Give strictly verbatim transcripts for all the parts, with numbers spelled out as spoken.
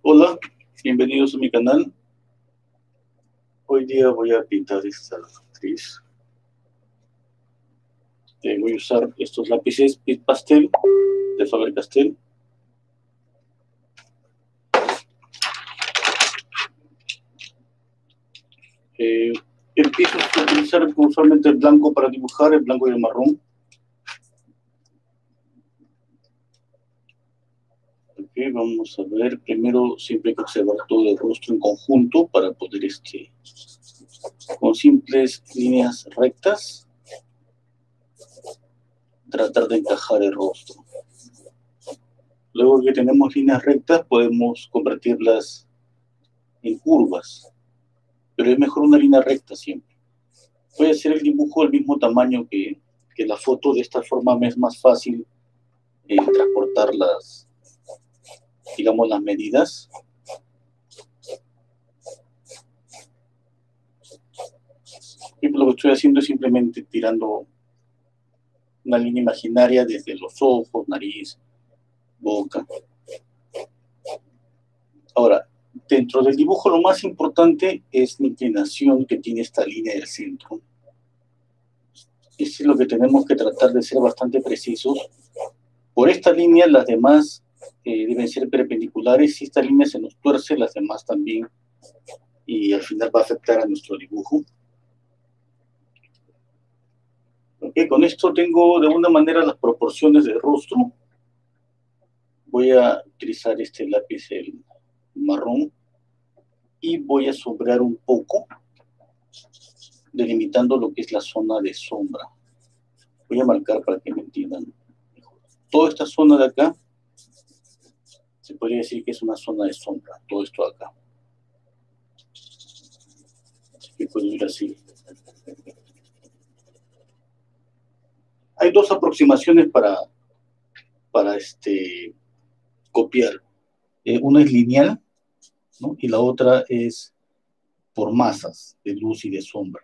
Hola, bienvenidos a mi canal. Hoy día voy a pintar esta actriz. Eh, voy a usar estos lápices Pitt Pastel de Faber-Castell. Eh, empiezo a utilizar usualmente el blanco para dibujar, el blanco y el marrón. Okay, vamos a ver, primero siempre hay que observar todo el rostro en conjunto para poder, este, con simples líneas rectas, tratar de encajar el rostro. Luego que tenemos líneas rectas, podemos convertirlas en curvas, pero es mejor una línea recta siempre. Voy a hacer el dibujo del mismo tamaño que, que la foto, de esta forma me es más fácil eh, transportar las, digamos, las medidas. Y lo que estoy haciendo es simplemente tirando una línea imaginaria desde los ojos, nariz, boca. Ahora, dentro del dibujo lo más importante es la inclinación que tiene esta línea del centro. Eso es lo que tenemos que tratar de ser bastante precisos. Por esta línea las demás eh, deben ser perpendiculares. Si esta línea se nos tuerce, las demás también, y al final va a afectar a nuestro dibujo. Okay, con esto tengo de alguna manera las proporciones del rostro. Voy a utilizar este lápiz, el marrón, y voy a sombrear un poco, delimitando lo que es la zona de sombra. Voy a marcar para que me entiendan mejor. Toda esta zona de acá, se podría decir que es una zona de sombra, todo esto de acá. Así que puedo ir así. Hay dos aproximaciones para, para este, copiar. Eh, una es lineal, ¿no? Y la otra es por masas de luz y de sombra.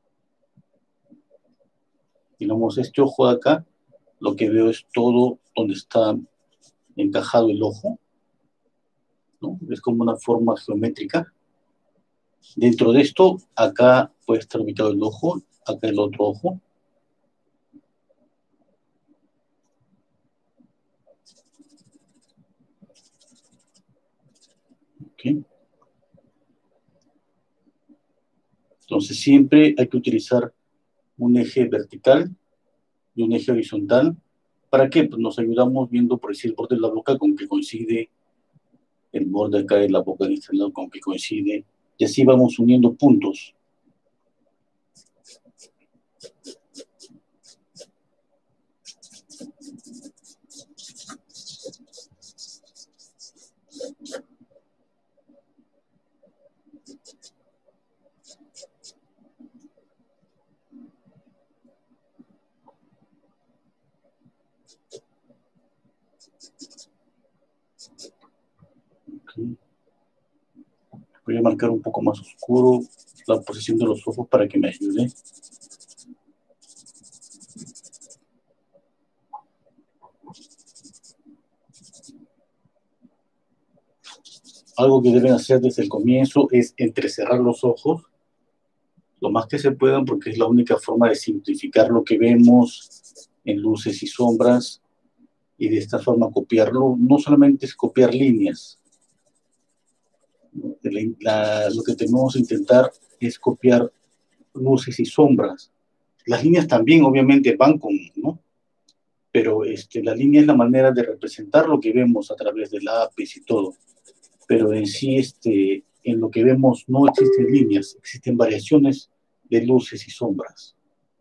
Digamos, este ojo de acá, lo que veo es todo donde está encajado el ojo, ¿no? Es como una forma geométrica. Dentro de esto, acá puede estar ubicado el ojo, acá el otro ojo. Okay. Entonces siempre hay que utilizar un eje vertical y un eje horizontal. ¿Para qué? Pues nos ayudamos viendo, por decir, el borde de la boca con que coincide el borde acá de la boca de este lado, con que coincide, y así vamos uniendo puntos. Okay. Voy a marcar un poco más oscuro la posición de los ojos para que me ayude. Algo que deben hacer desde el comienzo es entrecerrar los ojos lo más que se puedan, porque es la única forma de simplificar lo que vemos en luces y sombras, y de esta forma copiarlo. No solamente es copiar líneas. La, la, lo que tenemos que intentar es copiar luces y sombras. Las líneas también obviamente van con, ¿no? Pero este, la línea es la manera de representar lo que vemos a través del lápiz y todo. Pero en sí, este, en lo que vemos no existen líneas, existen variaciones de luces y sombras.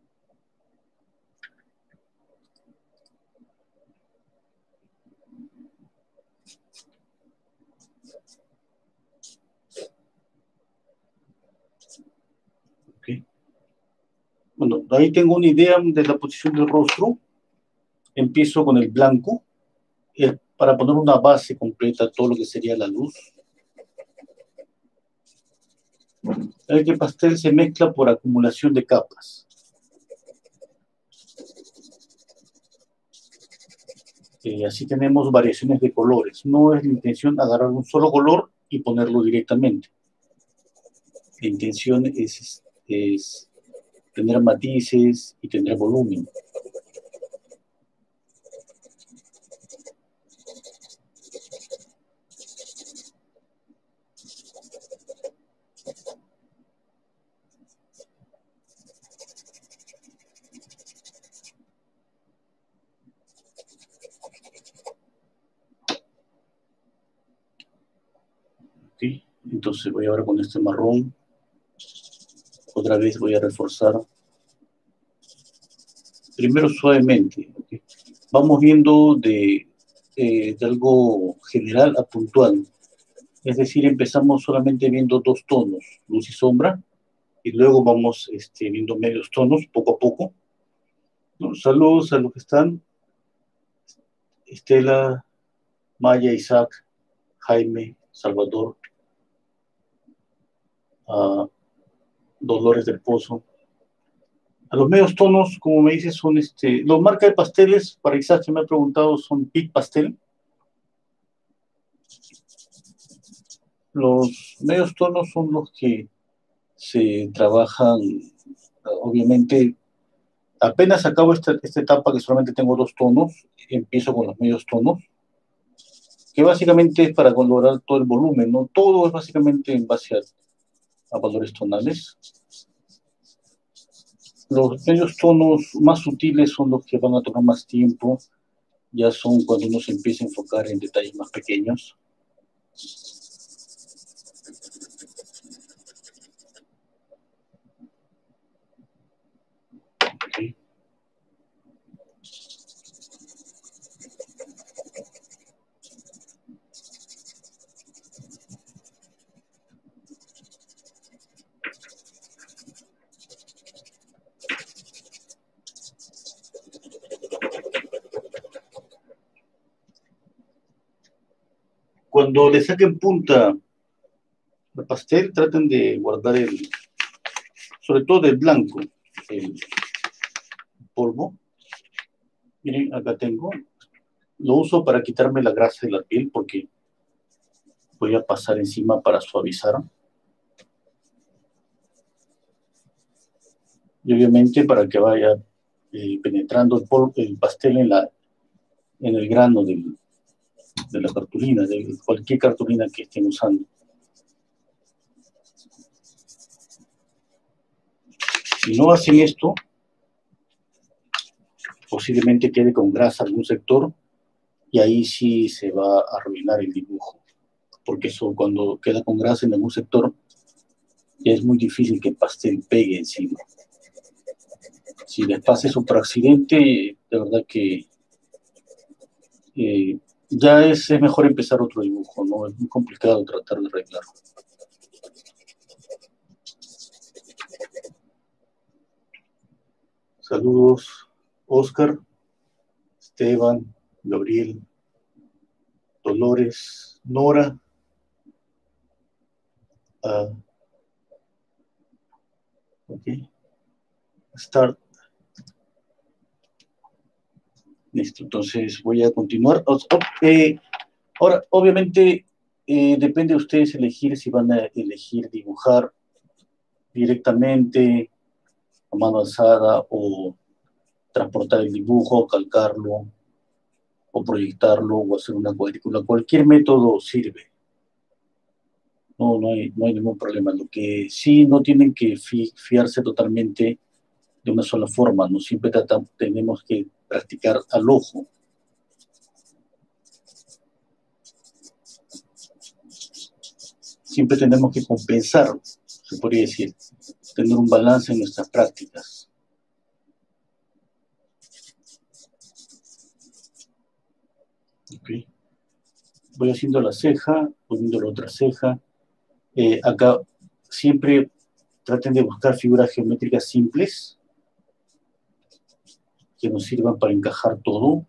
Okay. Bueno, ahí tengo una idea de la posición del rostro. Empiezo con el blanco, eh, para poner una base completa a todo lo que sería la luz. El que pastel se mezcla por acumulación de capas. Eh, así tenemos variaciones de colores. No es la intención agarrar un solo color y ponerlo directamente. La intención es, es tener matices y tener volumen. ¿Sí? Entonces voy ahora con este marrón. Otra vez voy a reforzar. Primero suavemente. ¿Okay? Vamos viendo de, eh, de algo general a puntual. Es decir, empezamos solamente viendo dos tonos, luz y sombra, y luego vamos este, viendo medios tonos poco a poco. ¿No? Saludos a los que están. Estela, Maya, Isaac, Jaime, Salvador, uh, Dolores del Pozo. A los medios tonos, como me dices, son este, los marcas de pasteles, para Isaac que me ha preguntado, son Pic Pastel. Los medios tonos son los que se trabajan, obviamente, apenas acabo esta, esta etapa que solamente tengo dos tonos, empiezo con los medios tonos, que básicamente es para lograr todo el volumen, ¿no? Todo es básicamente en base a, a valores tonales. Los medios tonos más sutiles son los que van a tomar más tiempo, ya son cuando uno se empieza a enfocar en detalles más pequeños. Okay. Cuando le saquen punta al pastel, traten de guardar el, sobre todo el blanco, el polvo. Miren, acá tengo. Lo uso para quitarme la grasa de la piel porque voy a pasar encima para suavizar. Y obviamente para que vaya eh, penetrando el, polvo, el pastel en, la, en el grano del, de la cartulina, de cualquier cartulina que estén usando. Si no hacen esto, posiblemente quede con grasa algún sector y ahí sí se va a arruinar el dibujo. Porque eso cuando queda con grasa en algún sector, ya es muy difícil que el pastel pegue encima. Si les pasa eso por accidente, de verdad que eh, ya es, es mejor empezar otro dibujo, ¿no? Es muy complicado tratar de arreglarlo. Saludos, Oscar, Esteban, Gabriel, Dolores, Nora. Uh, ok. Start. Listo, entonces voy a continuar. Eh, ahora, obviamente, eh, depende de ustedes elegir si van a elegir dibujar directamente a mano alzada o transportar el dibujo, calcarlo o proyectarlo o hacer una cuadrícula. Cualquier método sirve. No, no hay, no hay ningún problema. Lo que sí no tienen que fi, fiarse totalmente de una sola forma, ¿no? Siempre tratamos, tenemos que practicar al ojo. Siempre tenemos que compensar, se podría decir, tener un balance en nuestras prácticas. Okay. Voy haciendo la ceja, poniendo la otra ceja. Eh, acá siempre traten de buscar figuras geométricas simples que nos sirvan para encajar todo.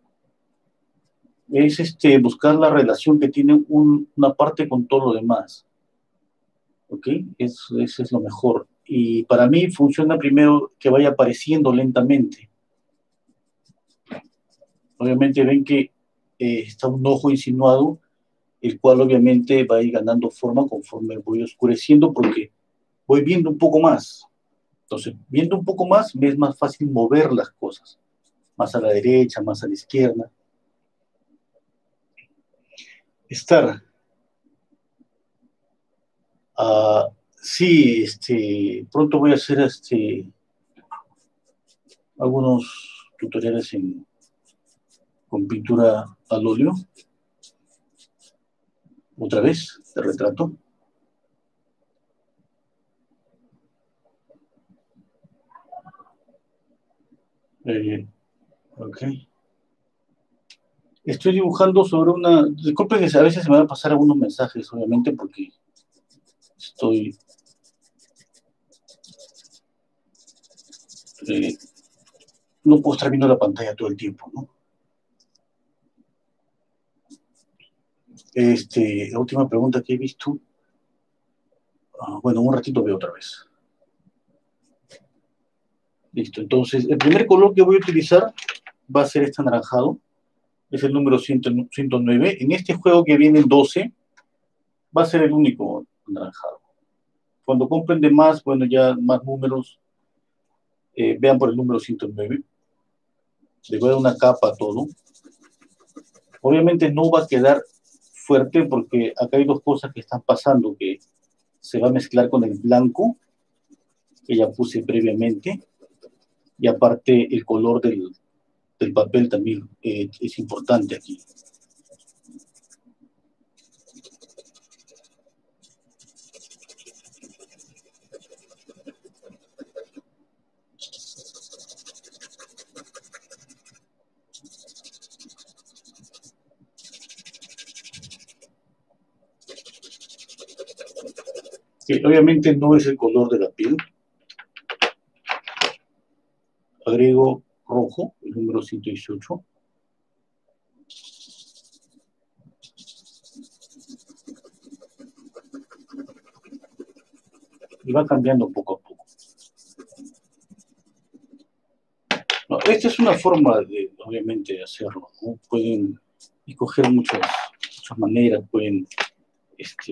Es este, buscar la relación que tiene un, una parte con todo lo demás. ¿Ok? Eso, eso es lo mejor. Y para mí funciona primero que vaya apareciendo lentamente. Obviamente ven que eh, está un ojo insinuado, el cual obviamente va a ir ganando forma conforme voy oscureciendo, porque voy viendo un poco más. Entonces, viendo un poco más, me es más fácil mover las cosas, más a la derecha, más a la izquierda. Estar. Uh, sí, este, pronto voy a hacer este, algunos tutoriales en, con pintura al óleo. Otra vez, de retrato. Eh, ok. Estoy dibujando sobre una... Disculpen, a veces se me van a pasar algunos mensajes, obviamente, porque estoy... Eh, no puedo estar viendo la pantalla todo el tiempo, ¿no? Este, la última pregunta que he visto... Ah, bueno, un ratito veo otra vez. Listo, entonces, el primer color que voy a utilizar va a ser este anaranjado. Es el número ciento nueve. En este juego que viene doce, va a ser el único anaranjado. Cuando compren de más, bueno, ya más números, eh, vean por el número ciento nueve. Le voy a dar una capa a todo. Obviamente no va a quedar fuerte porque acá hay dos cosas que están pasando, que se va a mezclar con el blanco, que ya puse previamente, y aparte el color del, del papel también eh, es importante aquí. Que obviamente no es el color de la piel. Agrego rojo, el número ciento dieciocho. Y va cambiando poco a poco. No, esta es una forma de, obviamente, de hacerlo, ¿no? Pueden escoger muchas, muchas maneras, pueden, este,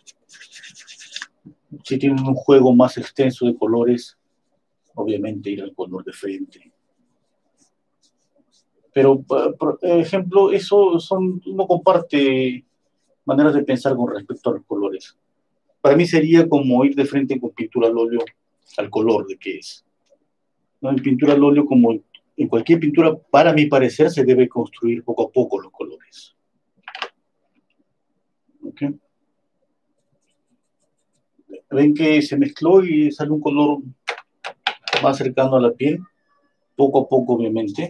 si tienen un juego más extenso de colores, obviamente ir al color de frente. Pero, por ejemplo, eso son, uno comparte maneras de pensar con respecto a los colores. Para mí sería como ir de frente con pintura al óleo al color de qué es. ¿No? En pintura al óleo, como en cualquier pintura, para mi parecer, se debe construir poco a poco los colores. ¿Okay? Ven que se mezcló y sale un color más cercano a la piel, poco a poco, obviamente.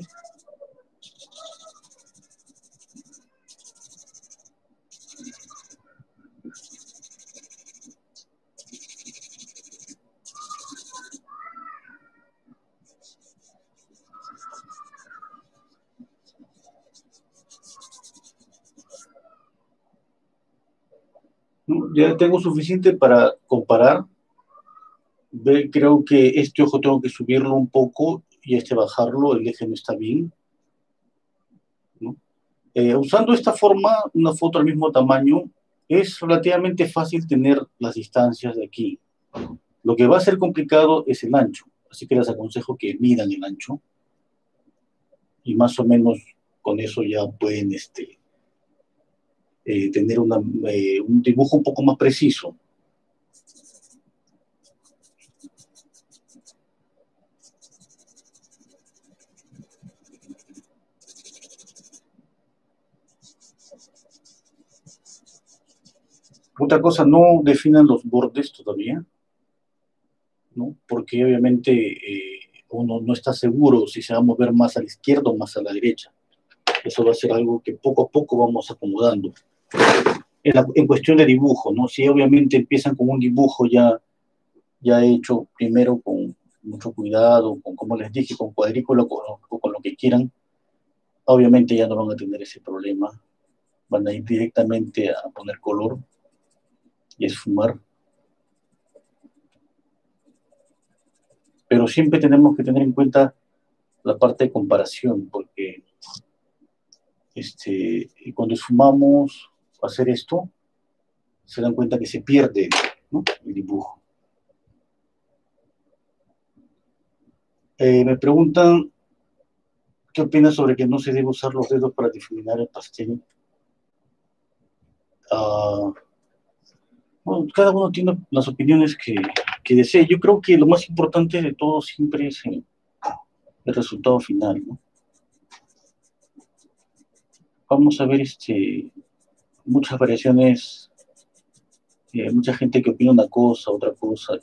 Ya tengo suficiente para comparar. Ve, creo que este ojo tengo que subirlo un poco y este bajarlo, el eje no está bien, ¿no? Eh, usando esta forma, una foto al mismo tamaño, es relativamente fácil tener las distancias de aquí. Lo que va a ser complicado es el ancho, así que les aconsejo que midan el ancho y más o menos con eso ya pueden este, eh, tener una, eh, un dibujo un poco más preciso. Otra cosa, no definan los bordes todavía, ¿no? Porque obviamente eh, uno no está seguro si se va a mover más a la izquierda o más a la derecha. Eso va a ser algo que poco a poco vamos acomodando. En, la, en cuestión de dibujo, ¿no? Si obviamente empiezan con un dibujo ya, ya hecho primero con mucho cuidado, con, como les dije, con cuadrícula o con, con lo que quieran, obviamente ya no van a tener ese problema. Van a ir directamente a poner color y esfumar. Pero siempre tenemos que tener en cuenta la parte de comparación, porque este, y cuando fumamos hacer esto, se dan cuenta que se pierde, ¿no?, el dibujo. Eh, me preguntan qué opinas sobre que no se debe usar los dedos para difuminar el pastel. Uh, bueno, cada uno tiene las opiniones que, que desee. Yo creo que lo más importante de todo siempre es el, el resultado final, ¿no? Vamos a ver este, muchas variaciones, eh, mucha gente que opina una cosa, otra cosa.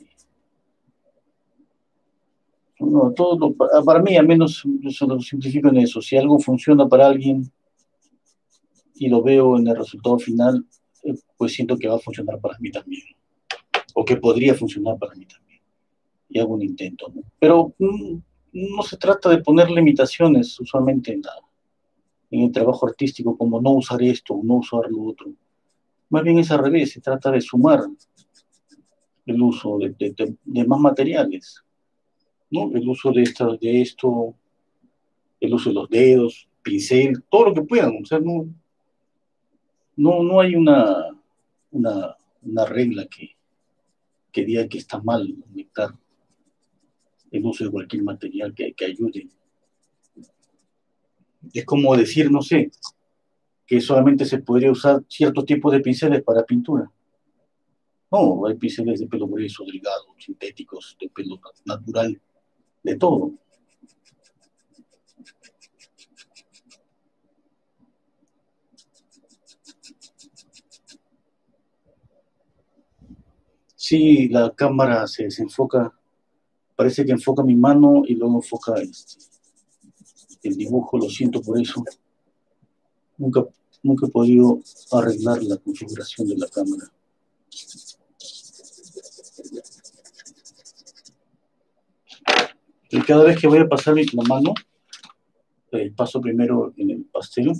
No, todo lo, para mí, al menos, eso lo simplifico en eso. Si algo funciona para alguien y lo veo en el resultado final, eh, pues siento que va a funcionar para mí también. O que podría funcionar para mí también. Y hago un intento, ¿no? Pero mm, no se trata de poner limitaciones usualmente en, la, en el trabajo artístico, como no usar esto o no usar lo otro. Más bien es al revés, se trata de sumar el uso de, de, de, de más materiales, ¿no? El uso de, esta, de esto, el uso de los dedos, pincel, todo lo que puedan. O sea, no, no, no hay una, una, una regla que, que diga que está mal aumentar el uso de cualquier material que, que ayude. Es como decir, no sé, que solamente se podría usar ciertos tipos de pinceles para pintura. No, hay pinceles de pelo grueso, delgado, sintéticos, de pelo natural, de todo. Sí, la cámara se desenfoca, parece que enfoca mi mano y luego enfoca este, el dibujo, lo siento por eso. Nunca, nunca he podido arreglar la configuración de la cámara. Y cada vez que voy a pasar la mano, eh, paso primero en el pastel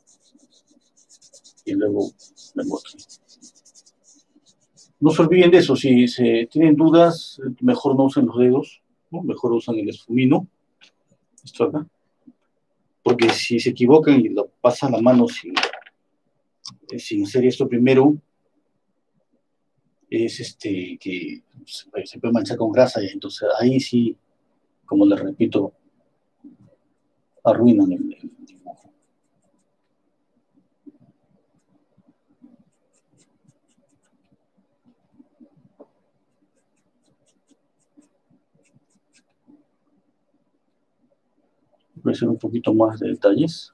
y luego vengo aquí. No se olviden de eso, si se tienen dudas, mejor no usen los dedos, ¿no? Mejor usan el esfumino, esto acá, porque si se equivocan y lo pasan la mano sin, sin hacer esto primero, es este que se puede manchar con grasa, y entonces ahí sí, como les repito, arruinan el, el dibujo. Voy a hacer un poquito más de detalles.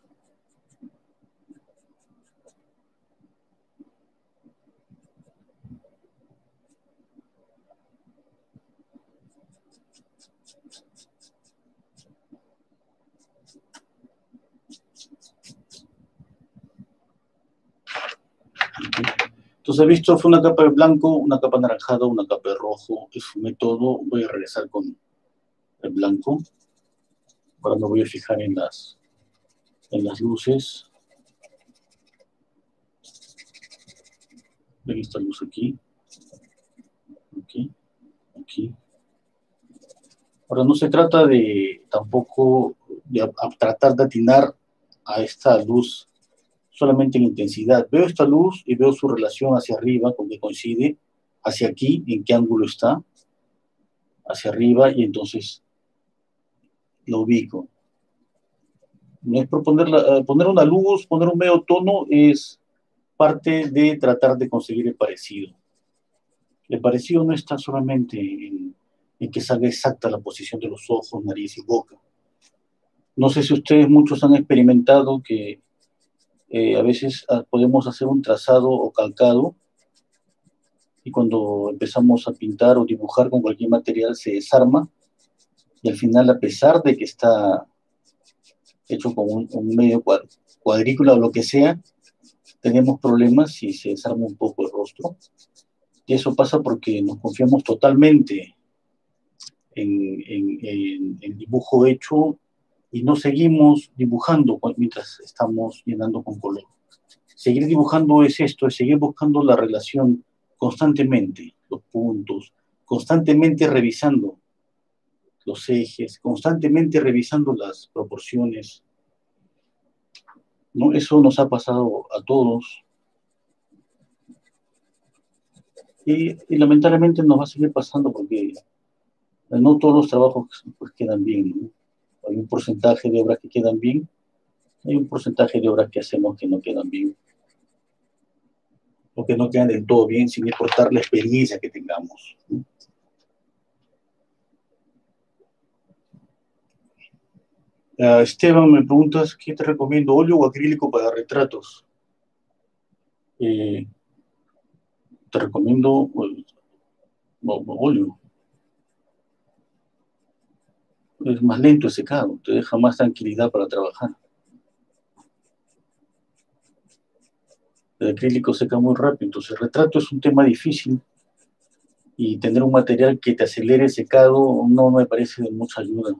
Entonces he visto, fue una capa de blanco, una capa anaranjada, una capa de rojo, esfumé todo. Voy a regresar con el blanco. Ahora me voy a fijar en las, en las luces. Ven esta luz aquí. Aquí. Aquí. Ahora no se trata de tampoco de a, a tratar de atinar a esta luz solamente en intensidad. Veo esta luz y veo su relación hacia arriba, con que coincide, hacia aquí, en qué ángulo está, hacia arriba, y entonces lo ubico. No es por poner, la, poner una luz, poner un medio tono, es parte de tratar de conseguir el parecido. El parecido no está solamente en, en que salga exacta la posición de los ojos, nariz y boca. No sé si ustedes muchos han experimentado que eh, a veces podemos hacer un trazado o calcado y cuando empezamos a pintar o dibujar con cualquier material se desarma y al final, a pesar de que está hecho con un, un medio cuadrícula o lo que sea, tenemos problemas si se desarma un poco el rostro. Y eso pasa porque nos confiamos totalmente en, en, en el dibujo hecho y no seguimos dibujando mientras estamos llenando con color. Seguir dibujando es esto, es seguir buscando la relación constantemente, los puntos, constantemente revisando los ejes, constantemente revisando las proporciones. ¿no? Eso nos ha pasado a todos y, y lamentablemente nos va a seguir pasando porque no todos los trabajos pues, quedan bien, ¿no? Hay un porcentaje de obras que quedan bien, hay un porcentaje de obras que hacemos que no quedan bien, o que no quedan del todo bien, sin importar la experiencia que tengamos, ¿no? Uh, Esteban, me preguntas, ¿qué te recomiendo, óleo o acrílico para retratos? Eh, te recomiendo pues, óleo. Es más lento el secado, te deja más tranquilidad para trabajar. El acrílico seca muy rápido, entonces el retrato es un tema difícil y tener un material que te acelere el secado no me parece de mucha ayuda.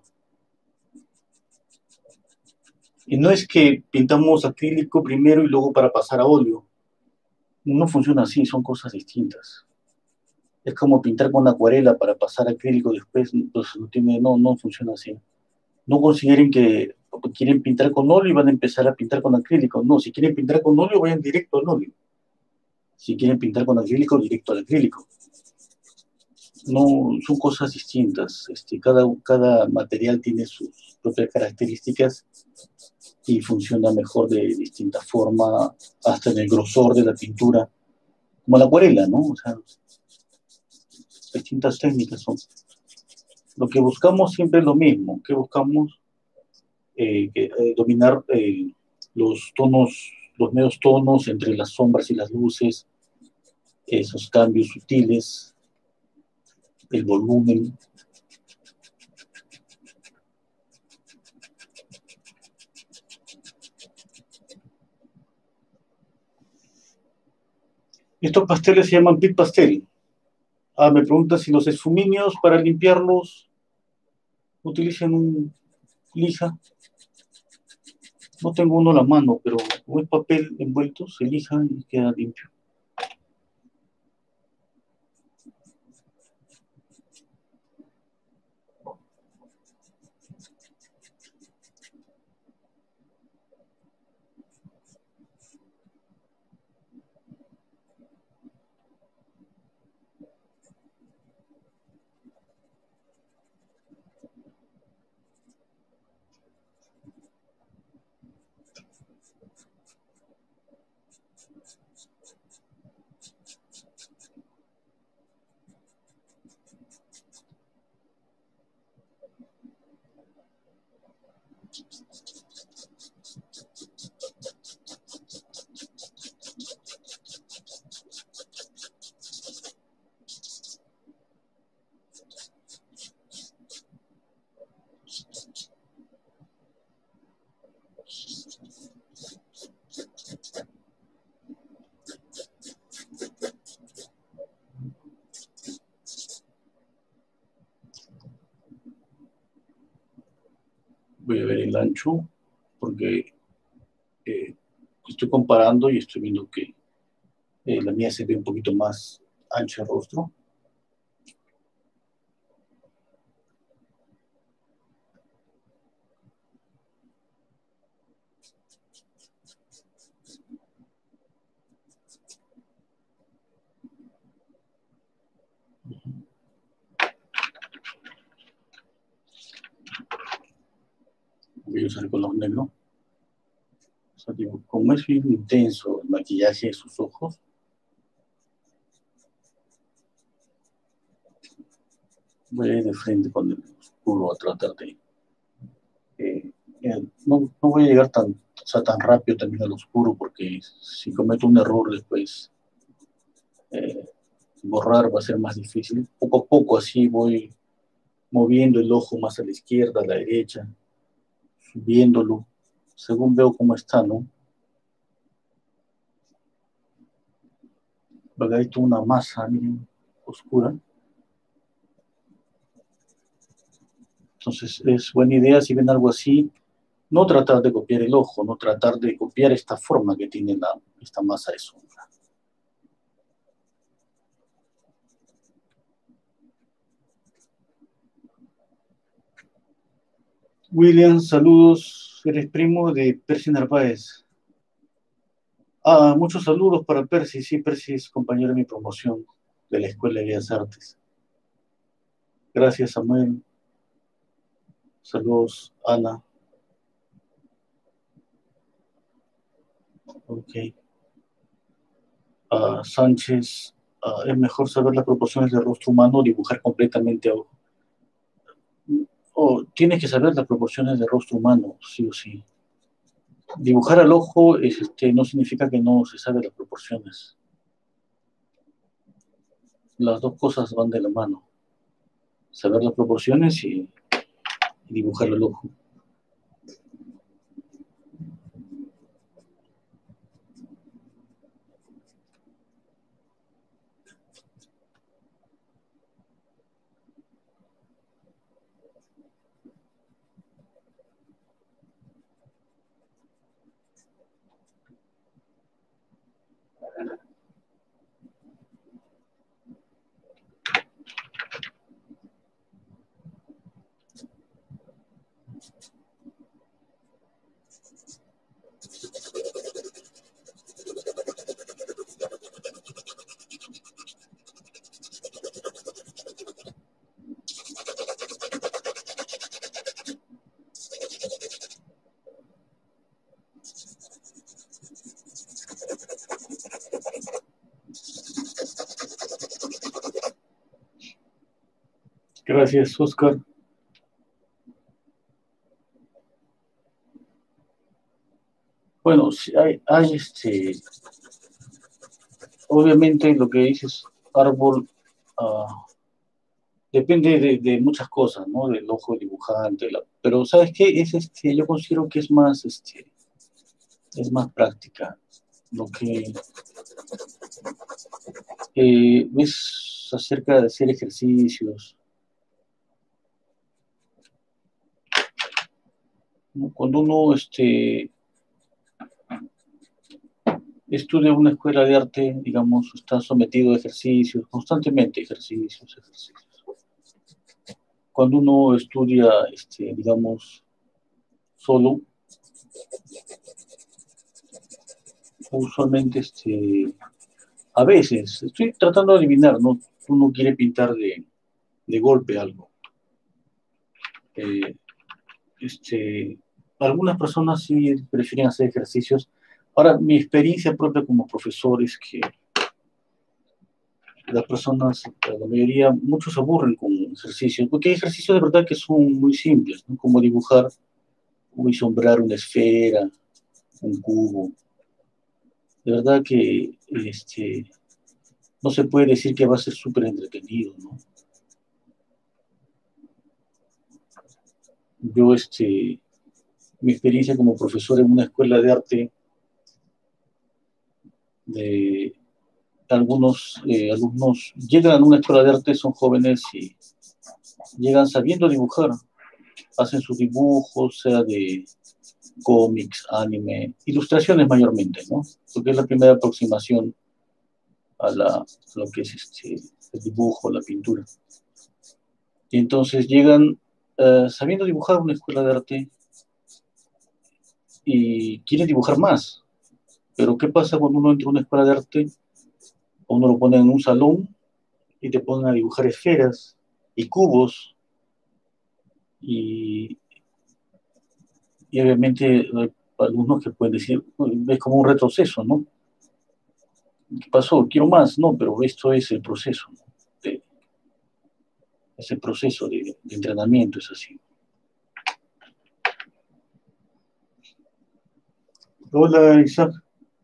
Y no es que pintamos acrílico primero y luego para pasar a óleo. No funciona así, son cosas distintas. Es como pintar con acuarela para pasar a acrílico después, entonces no, tiene, no, no funciona así. No consideren que quieren pintar con óleo y van a empezar a pintar con acrílico. No, si quieren pintar con óleo, vayan directo al óleo. Si quieren pintar con acrílico, directo al acrílico. No, son cosas distintas. Este, cada, cada material tiene sus propias características y funciona mejor de distinta forma, hasta en el grosor de la pintura, como la acuarela, ¿no? O sea, distintas técnicas son. Lo que buscamos siempre es lo mismo, que buscamos eh, eh, dominar eh, los tonos, los medios tonos entre las sombras y las luces, esos cambios sutiles, el volumen. Estos pasteles se llaman pit pastel. Ah, me pregunta si los esfuminios para limpiarlos utilizan un lija. No tengo uno a la mano, pero con el papel envuelto se lija y queda limpio. Voy a ver el ancho, porque eh, estoy comparando y estoy viendo que eh, la mía se ve un poquito más ancha el rostro. Voy a usar el color negro. O sea, digo, como es bien intenso el maquillaje de sus ojos, voy a ir de frente con el oscuro a tratar de... Eh, eh, no, no voy a llegar tan, o sea, tan rápido también al oscuro, porque si cometo un error después, eh, borrar va a ser más difícil. Poco a poco así voy moviendo el ojo más a la izquierda, a la derecha, subiéndolo, según veo cómo está, ¿no? Acá hay toda una masa, miren, oscura. Entonces es buena idea, si ven algo así, no tratar de copiar el ojo, no tratar de copiar esta forma que tiene la, esta masa de sombra. William, saludos, eres primo de Percy Narváez. Ah, muchos saludos para Percy. Sí, Percy es compañero de mi promoción de la Escuela de Bellas Artes. Gracias, Samuel. Saludos, Ana. Ok. Ah, Sánchez, ah, es mejor saber las proporciones del rostro humano o dibujar completamente a ojo. O tienes que saber las proporciones del rostro humano, sí o sí. Dibujar al ojo es, este, no significa que no se sabe las proporciones. Las dos cosas van de la mano. Saber las proporciones y, y dibujar al ojo. Gracias, Oscar. Bueno, sí, hay, hay este, obviamente lo que dices, árbol, uh, depende de, de, muchas cosas, ¿no? Del ojo dibujante, la, pero ¿sabes qué? Es este, yo considero que es más, este, es más práctica. Lo que eh, es acerca de hacer ejercicios. ¿No? Cuando uno este, estudia en una escuela de arte, digamos, está sometido a ejercicios, constantemente ejercicios, ejercicios. Cuando uno estudia, este, digamos, solo, usualmente, este, a veces, estoy tratando de adivinar, ¿no? Uno quiere pintar de, de golpe algo. Eh, este, algunas personas sí prefieren hacer ejercicios. Ahora, mi experiencia propia como profesor es que las personas, la mayoría, muchos se aburren con ejercicios, porque hay ejercicios de verdad que son muy simples, ¿no? Como dibujar, como sombrar una esfera, un cubo. De verdad que este, no se puede decir que va a ser súper entretenido, ¿no? Yo, este, mi experiencia como profesor en una escuela de arte, de algunos eh, alumnos llegan a una escuela de arte, son jóvenes y llegan sabiendo dibujar, hacen sus dibujos, sea de cómics, anime, ilustraciones mayormente, ¿no? Porque es la primera aproximación a, la, a lo que es este, el dibujo, la pintura. Y entonces llegan uh, sabiendo dibujar una escuela de arte y quieren dibujar más. Pero ¿qué pasa cuando uno entra a una escuela de arte? Uno lo pone en un salón y te ponen a dibujar esferas y cubos y, y obviamente hay algunos que pueden decir, es como un retroceso, ¿no? ¿Qué pasó? Quiero más, no, pero esto es el proceso, ¿no? De, ese proceso de, de entrenamiento es así. Hola, Isaac.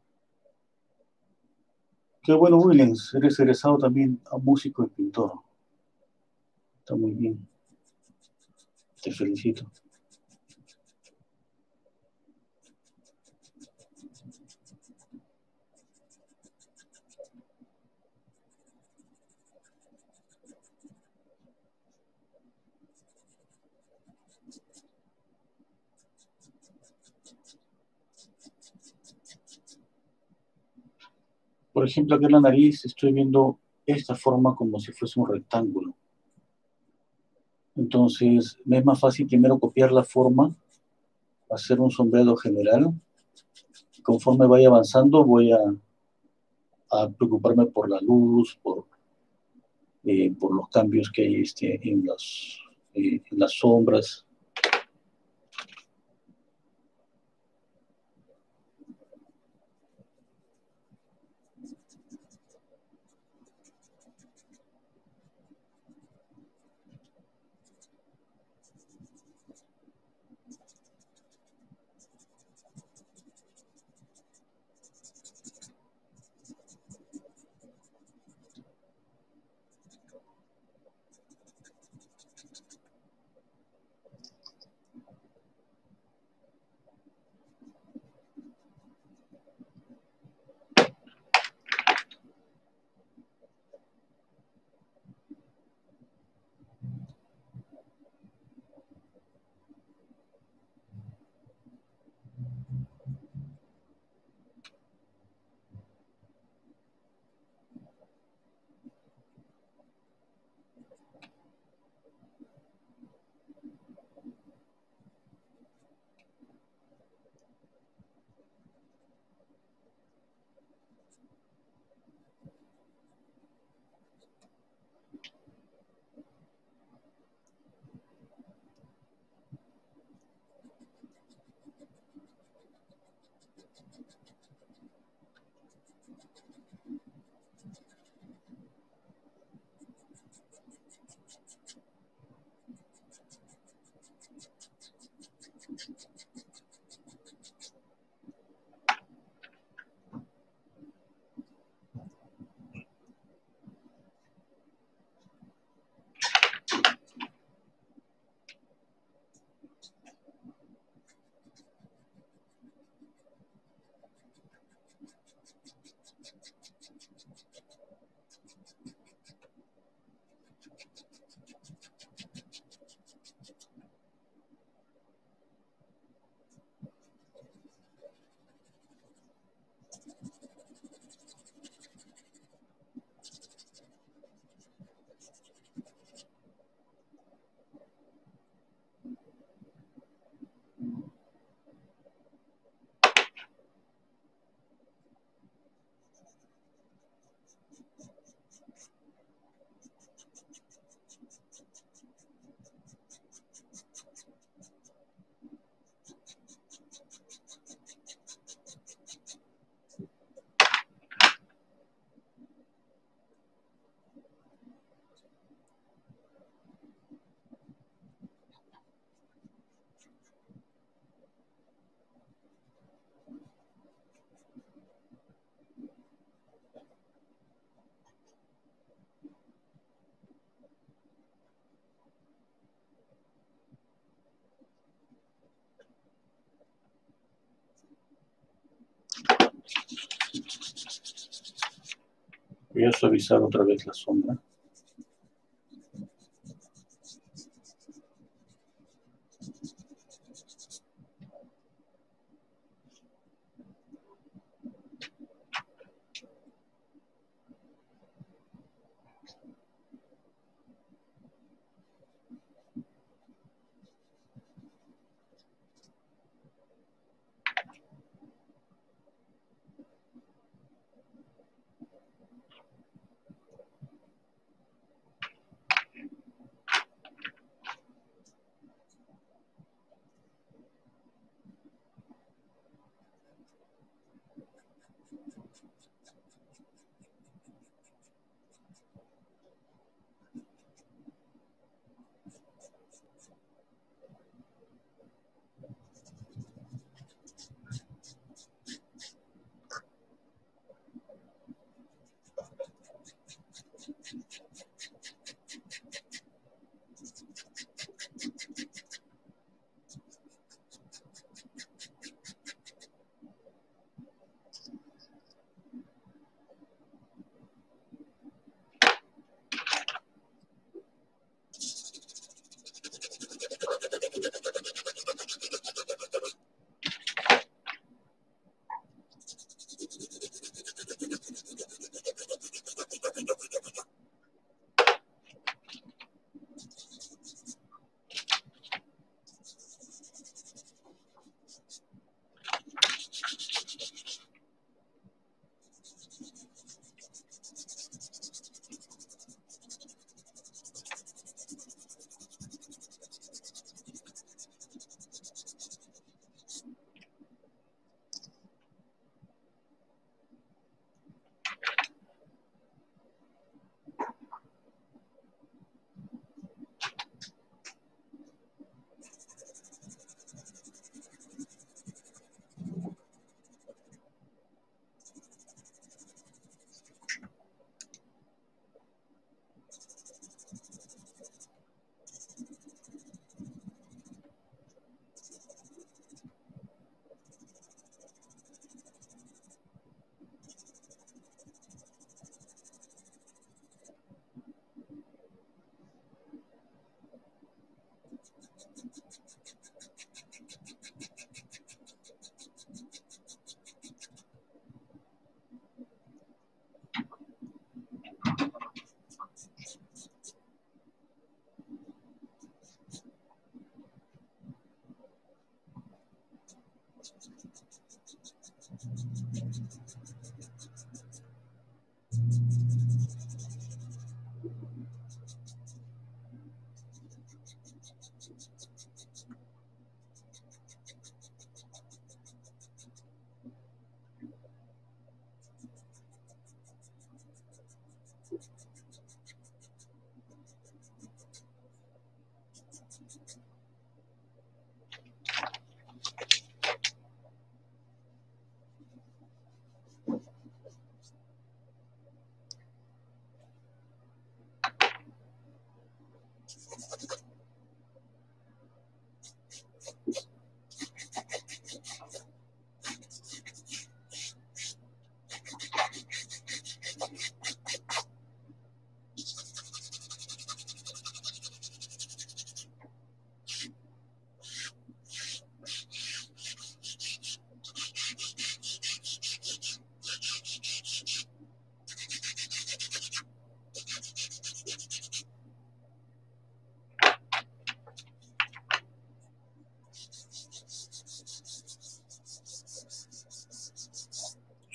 Qué bueno, Williams. Eres egresado también a músico y pintor. Está muy bien. Te felicito. Por ejemplo, aquí en la nariz estoy viendo esta forma como si fuese un rectángulo. Entonces, me es más fácil primero copiar la forma, hacer un sombreado general, conforme vaya avanzando voy a, a preocuparme por la luz, por, eh, por los cambios que hay este, en, las, eh, en las sombras. Voy a suavizar otra vez la sombra.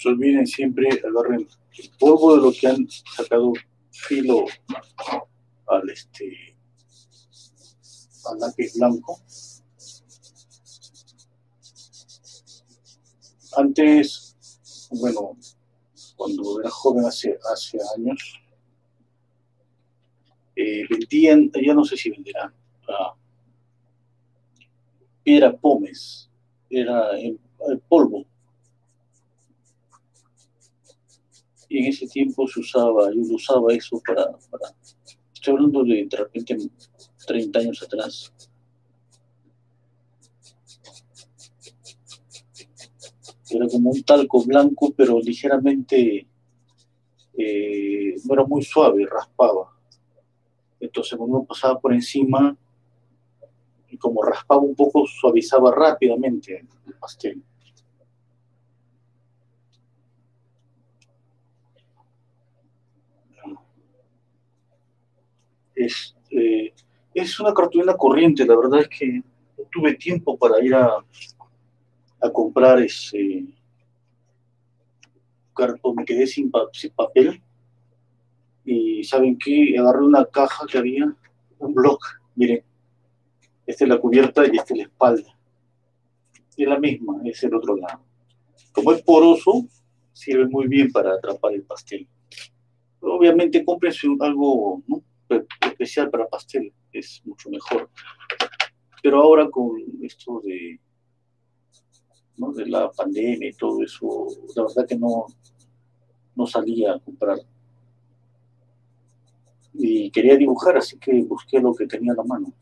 se olviden siempre, agarren el polvo de lo que han sacado filo al este al lápiz blanco. Antes, bueno, cuando era joven, hace, hace años, eh, vendían, ya no sé si venderán, uh, piedra pómez, era en, en polvo. Y en ese tiempo se usaba, yo lo usaba eso para, para estoy hablando de de repente treinta años atrás. Era como un talco blanco, pero ligeramente, eh, no era muy suave, raspaba. Entonces cuando uno pasaba por encima, y como raspaba un poco, suavizaba rápidamente el pastel. Es, eh, es una cartulina corriente, la verdad es que no tuve tiempo para ir a, a comprar ese cartón, me quedé sin, pa sin papel. Y ¿saben qué? Agarré una caja que había, un bloc, miren, esta es la cubierta y esta es la espalda. Es la misma, es el otro lado. Como es poroso, sirve muy bien para atrapar el pastel. Obviamente cómprense algo, ¿no?, especial para pastel, es mucho mejor. Pero ahora con esto de, ¿no?, de la pandemia y todo eso, la verdad que no, no salía a comprar. Y quería dibujar, así que busqué lo que tenía a la mano.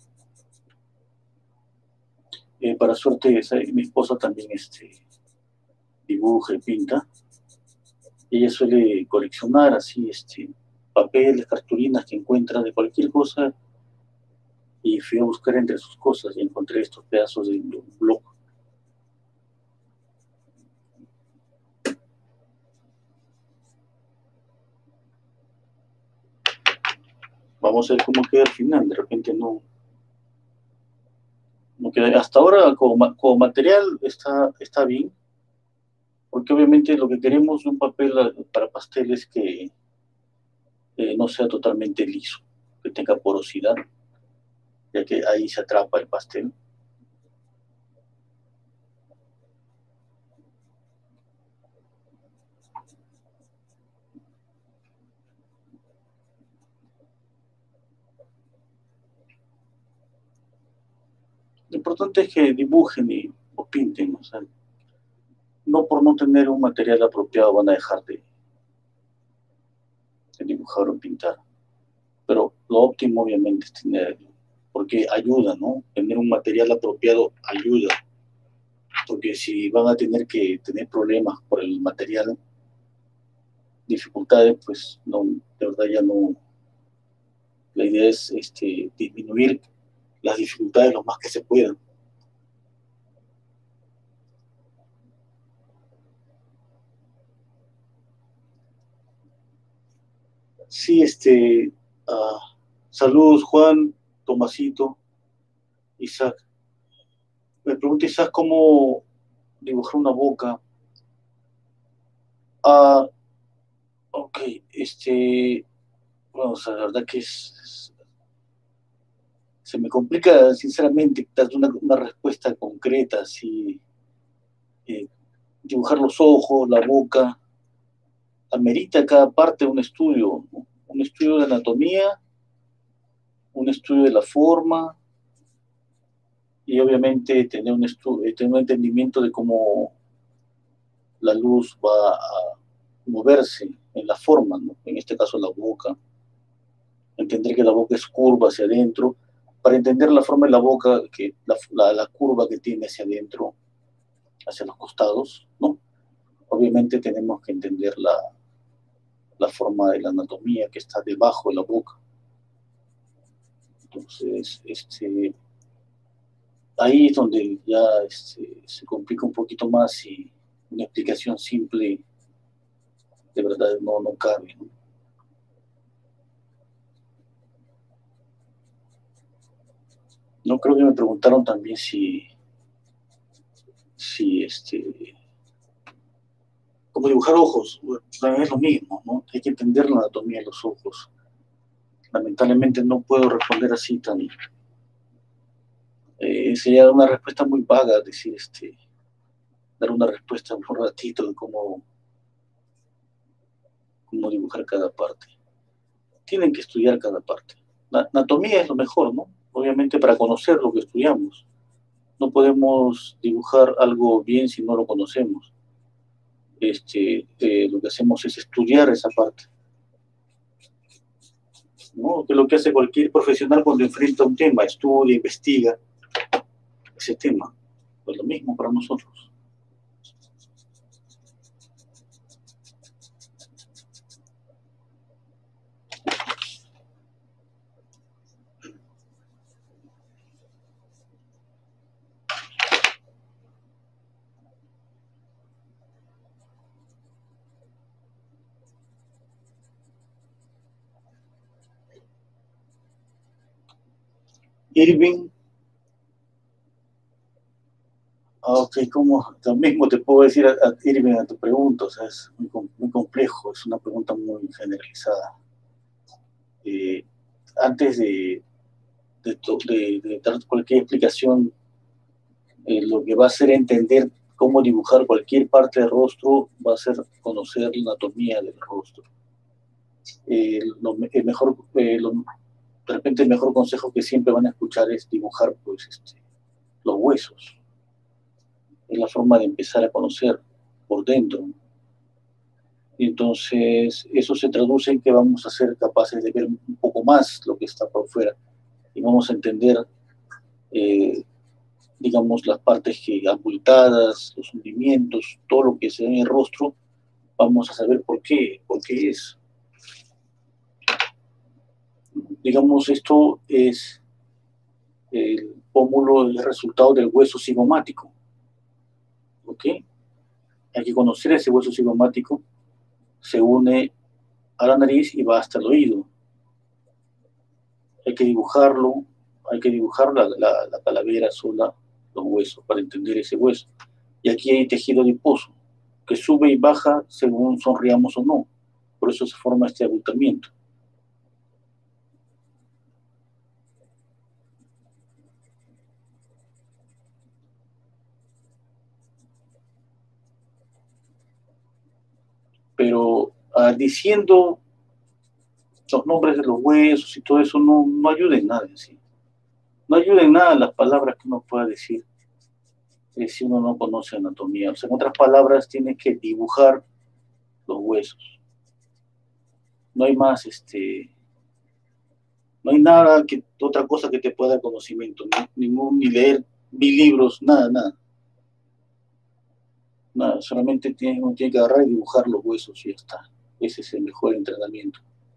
Eh, para suerte, mi esposa también este, dibuja y pinta. Ella suele coleccionar así este, papeles, cartulinas que encuentra de cualquier cosa, y fui a buscar entre sus cosas y encontré estos pedazos de blog. Vamos a ver cómo queda al final. De repente no, no queda. Hasta ahora como, como material está, está bien, porque obviamente lo que queremos de un papel para pastel es que eh, no sea totalmente liso, que tenga porosidad, ya que ahí se atrapa el pastel. Lo importante es que dibujen y, o pinten, o sea, no por no tener un material apropiado van a dejar de, de dibujar o pintar. Pero lo óptimo obviamente es tener, porque ayuda, ¿no? Tener un material apropiado ayuda. Porque si van a tener que tener problemas por el material, dificultades, pues no, de verdad ya no. La idea es este, disminuir las dificultades lo más que se puedan. Sí, este, uh, saludos Juan, Tomasito, Isaac. Me pregunta Isaac cómo dibujar una boca. Ah, ok, este, bueno, o sea, la verdad que es, es se me complica sinceramente dar una, una respuesta concreta, así, eh, dibujar los ojos, la boca, amerita cada parte un estudio, ¿no? Un estudio de anatomía, un estudio de la forma, y obviamente tener un, estudio, tener un entendimiento de cómo la luz va a moverse en la forma, ¿no? En este caso la boca, entender que la boca es curva hacia adentro, para entender la forma de la boca, que la, la, la curva que tiene hacia adentro, hacia los costados, ¿no? Obviamente tenemos que entender la, la forma de la anatomía que está debajo de la boca. Entonces, este, ahí es donde ya este, se complica un poquito más y una explicación simple de verdad no, no cabe, ¿no? No, creo que me preguntaron también si, si este, como dibujar ojos, bueno, también es lo mismo, ¿no? Hay que entender la anatomía de los ojos. Lamentablemente no puedo responder así tan... Eh, sería una respuesta muy vaga, decir, este, dar una respuesta un ratito de cómo, cómo dibujar cada parte. Tienen que estudiar cada parte. La anatomía es lo mejor, ¿no? Obviamente para conocer lo que estudiamos. No podemos dibujar algo bien si no lo conocemos. Este, eh, lo que hacemos es estudiar esa parte, ¿no? Que es lo que hace cualquier profesional cuando enfrenta un tema, estudia, investiga ese tema. Pues lo mismo para nosotros. Irving, ok, como lo mismo te puedo decir a, a Irving a tu pregunta, o sea, es muy, muy complejo, es una pregunta muy generalizada. Eh, antes de, de, de, de dar cualquier explicación, eh, lo que va a hacer entender cómo dibujar cualquier parte del rostro va a ser conocer la anatomía del rostro. Eh, lo, el mejor, eh, lo, de repente el mejor consejo que siempre van a escuchar es dibujar pues, este, los huesos. Es la forma de empezar a conocer por dentro. Y entonces eso se traduce en que vamos a ser capaces de ver un poco más lo que está por fuera y vamos a entender, eh, digamos, las partes que abultadas, los hundimientos, todo lo que se ve en el rostro, vamos a saber por qué, por qué es. Digamos, esto es el pómulo, el resultado del hueso cigomático. ¿Ok? Hay que conocer ese hueso cigomático, se une a la nariz y va hasta el oído. Hay que dibujarlo, hay que dibujar la, la, la calavera sola, los huesos, para entender ese hueso. Y aquí hay tejido adiposo, que sube y baja según sonriamos o no. Por eso se forma este abultamiento. Pero uh, diciendo los nombres de los huesos y todo eso no, no ayuda en nada en sí. No ayuda en nada las palabras que uno pueda decir eh, si uno no conoce anatomía. O sea, en otras palabras, tiene que dibujar los huesos. No hay más, este, no hay nada, que, otra cosa que te pueda dar conocimiento, ni, ningún, ni leer mil libros, nada, nada. Nada, solamente tiene, uno tiene que agarrar y dibujar los huesos y ya está. Ese es el mejor entrenamiento.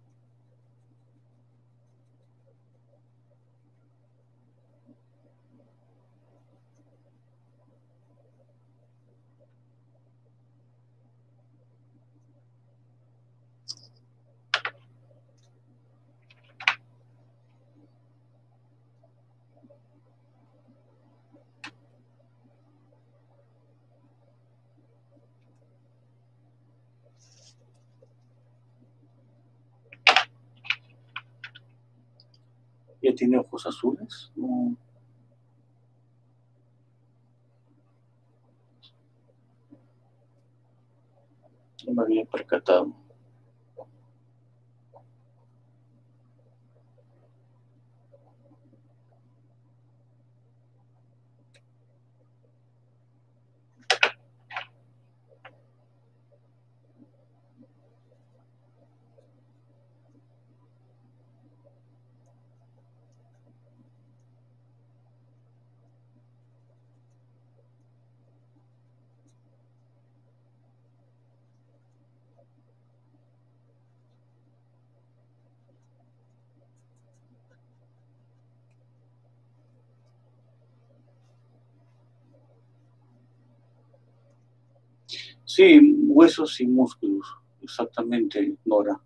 ¿Ya tiene ojos azules? No, no me había percatado. Sí, huesos y músculos, exactamente, Nora.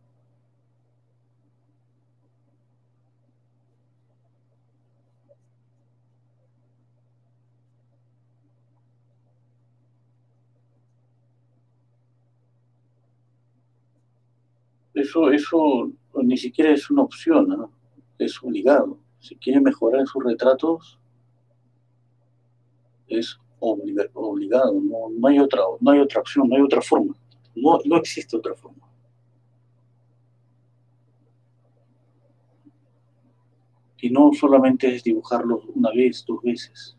Eso, eso ni siquiera es una opción, ¿no? Es obligado. Si quiere mejorar sus retratos, es obliga- obligado. No, no hay otra, no hay otra opción, no hay otra forma. No, no existe otra forma. Y no solamente es dibujarlos una vez, dos veces.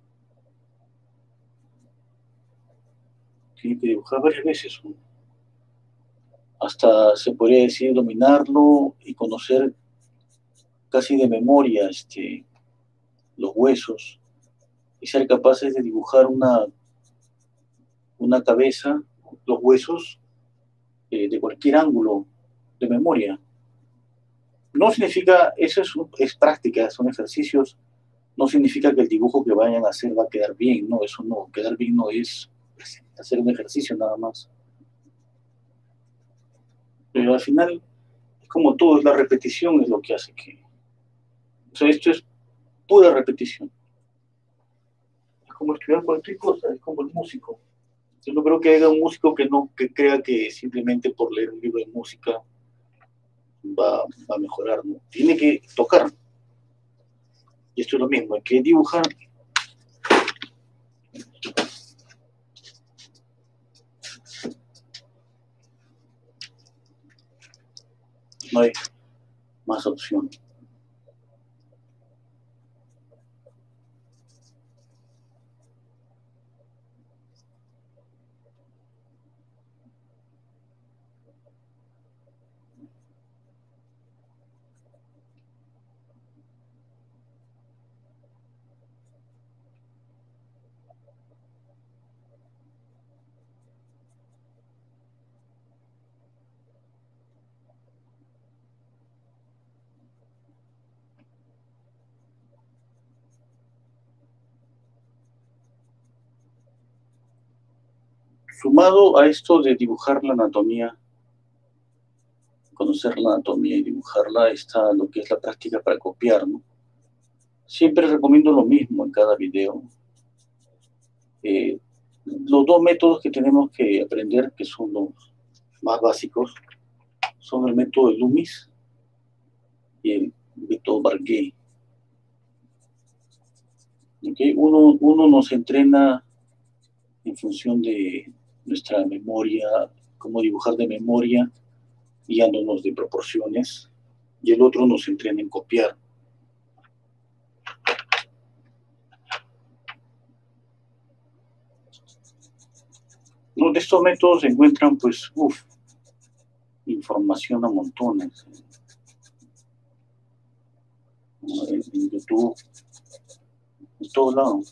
Tiene que dibujar varias veces. ¿No? Hasta se podría decir dominarlo y conocer casi de memoria este, los huesos y ser capaces de dibujar una, una cabeza, los huesos eh, de cualquier ángulo de memoria. No significa, eso es, es práctica, son ejercicios, no significa que el dibujo que vayan a hacer va a quedar bien, no, eso no, quedar bien no es hacer un ejercicio nada más. Pero al final, es como todo, es la repetición es lo que hace que... O sea, esto es pura repetición. Es como estudiar cualquier cosa, es como el músico. Yo no creo que haya un músico que no que crea que simplemente por leer un libro de música va, va a mejorar, ¿no? Tiene que tocar. Y esto es lo mismo, hay que dibujar. No hay más opción. Sumado a esto de dibujar la anatomía, conocer la anatomía y dibujarla, está lo que es la práctica para copiar, ¿no? Siempre recomiendo lo mismo en cada video. Eh, los dos métodos que tenemos que aprender, que son los más básicos, son el método de Loomis y el método Barguet. ¿Okay? Uno, uno nos entrena en función de nuestra memoria, cómo dibujar de memoria, guiándonos de proporciones, y el otro nos entrena en copiar. ¿No? De estos métodos se encuentran, pues, uff, información a montones. ¿No? En, en YouTube, en todos lados.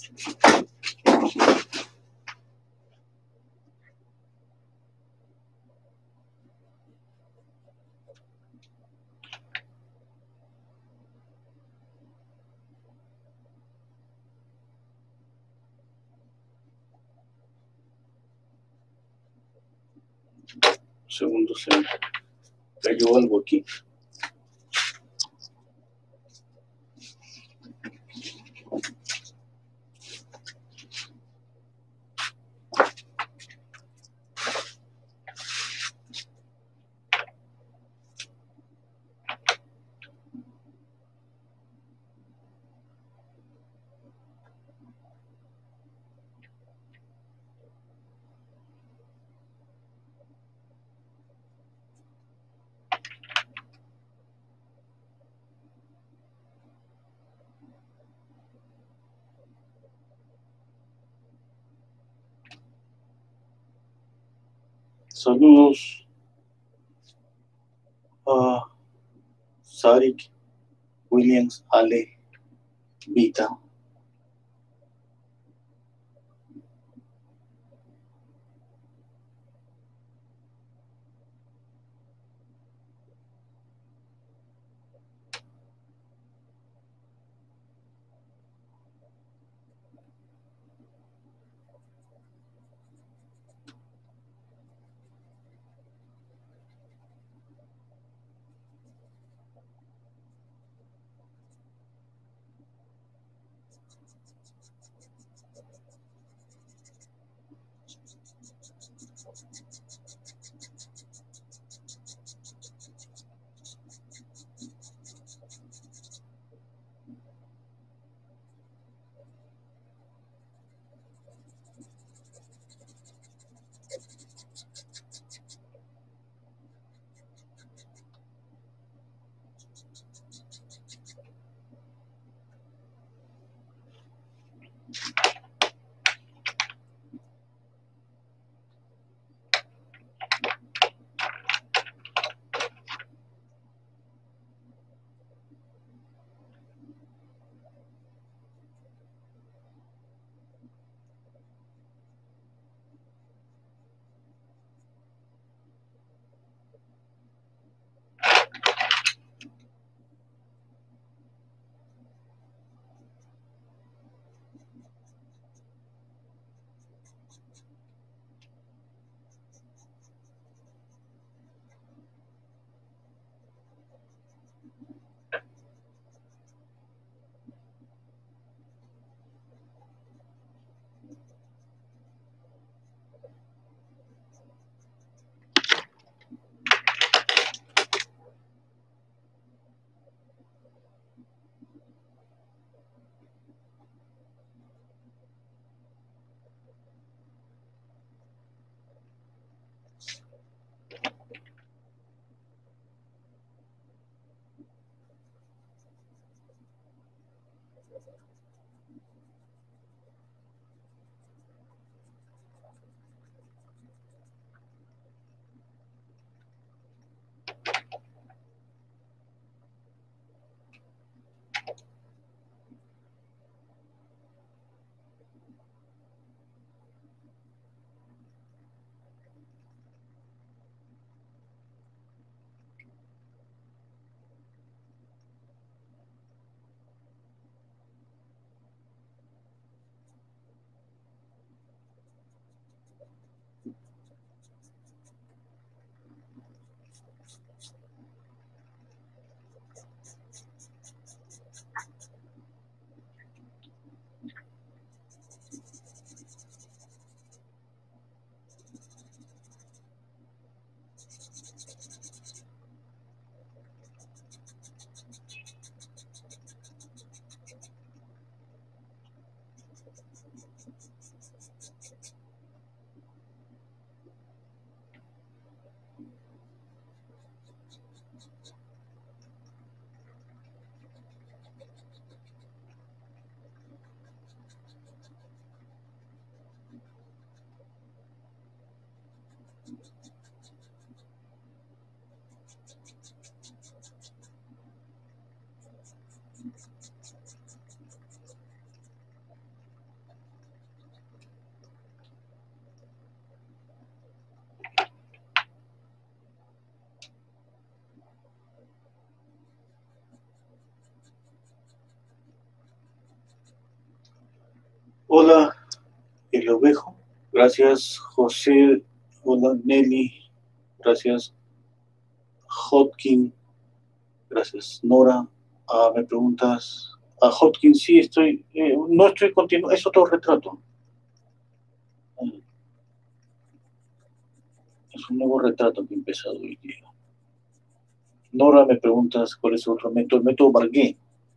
Segundo, se me cayó algo aquí. Saludos a Sarik, Williams, Ale, Vita. Hola, el ovejo. Gracias, José. Hola, Nelly. Gracias, Hotkin. Gracias, Nora. Ah, me preguntas. A Hotkin, sí, estoy. Eh, no estoy continuo. Es otro retrato. Eh, Es un nuevo retrato que he empezado hoy día. Nora, me preguntas cuál es otro método. El método Bargué.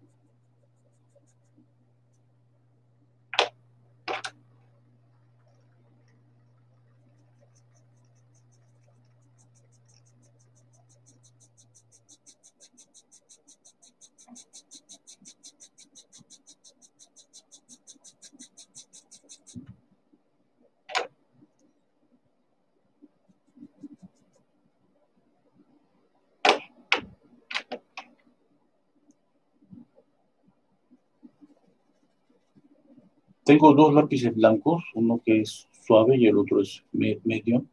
Tengo dos lápices blancos, uno que es suave y el otro es me medio.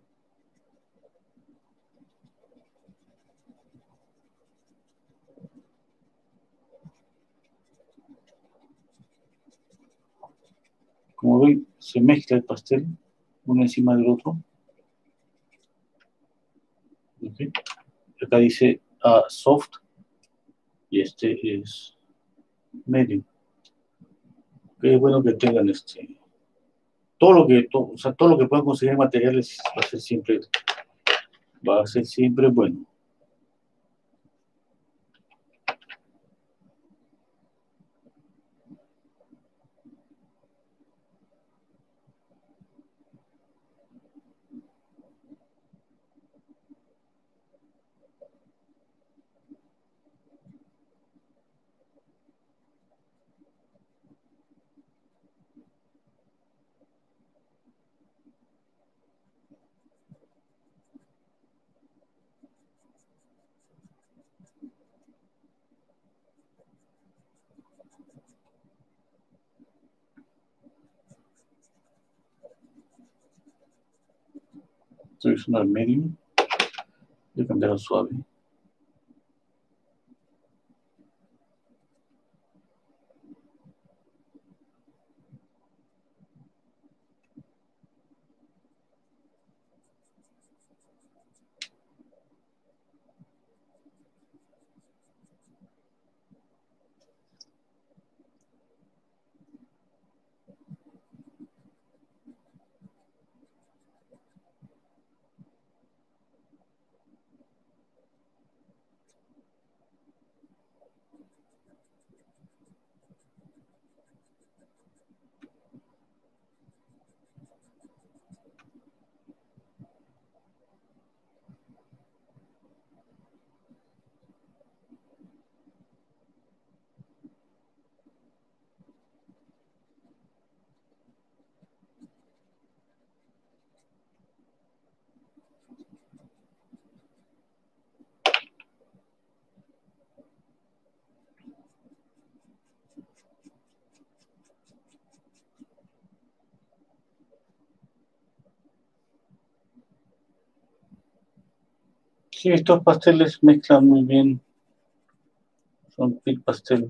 Como ven, se mezcla el pastel uno encima del otro. ¿Okay? Acá dice uh, soft y este es medio. Qué bueno que tengan este. Todo lo que, todo, o sea, todo lo que puedan conseguir materiales va a ser siempre, va a ser siempre bueno. Estoy usando el medio. Voy a cambiar al suave. Sí, estos pasteles mezclan muy bien. Son pil pastel.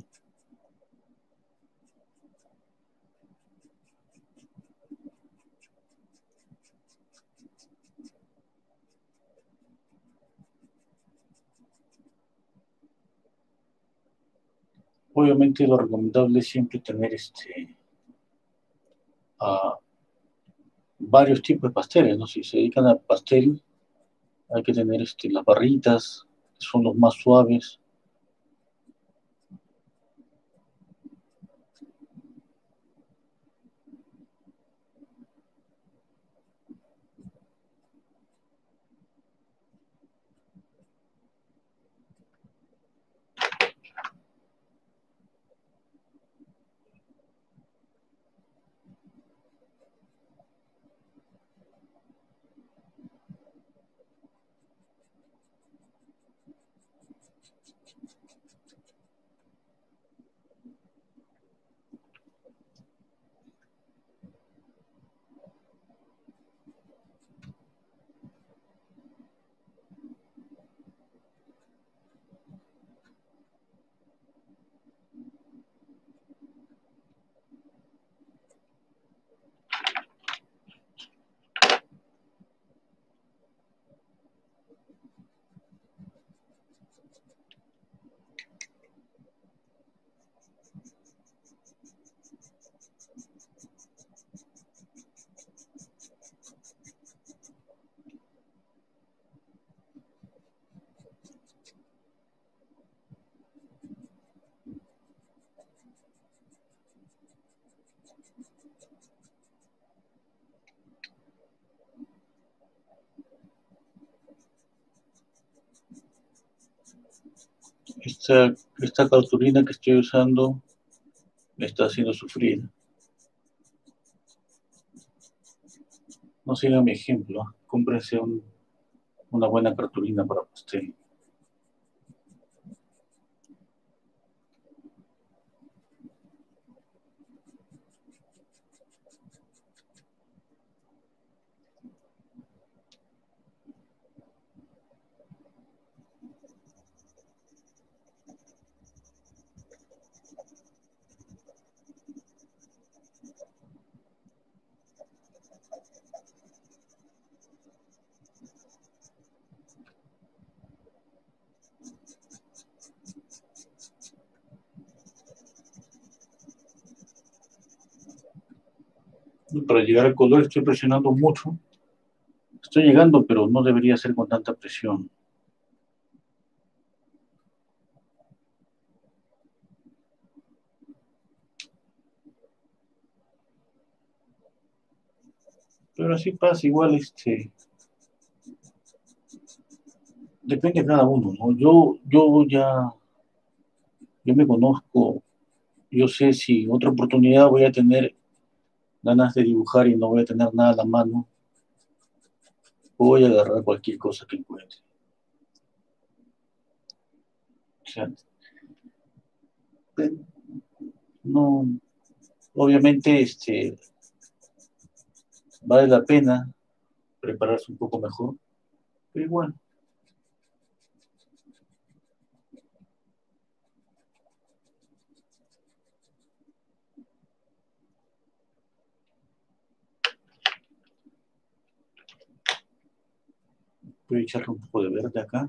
Obviamente lo recomendable es siempre tener este uh, varios tipos de pasteles, ¿no? Si se dedican al pastel, hay que tener este, las barritas, que son los más suaves. sea, esta cartulina que estoy usando me está haciendo sufrir. No sigan mi ejemplo. Cómprense un, una buena cartulina para pastel. Y para llegar al color estoy presionando mucho. Estoy llegando, pero no debería ser con tanta presión. Pero así pasa igual, este, depende de cada uno, ¿no? Yo, yo ya, yo me conozco, yo sé si otra oportunidad voy a tener ganas de dibujar y no voy a tener nada a la mano, voy a agarrar cualquier cosa que encuentre. O sea, no, obviamente, este, vale la pena prepararse un poco mejor, pero igual. Voy a echarle un poco de verde acá.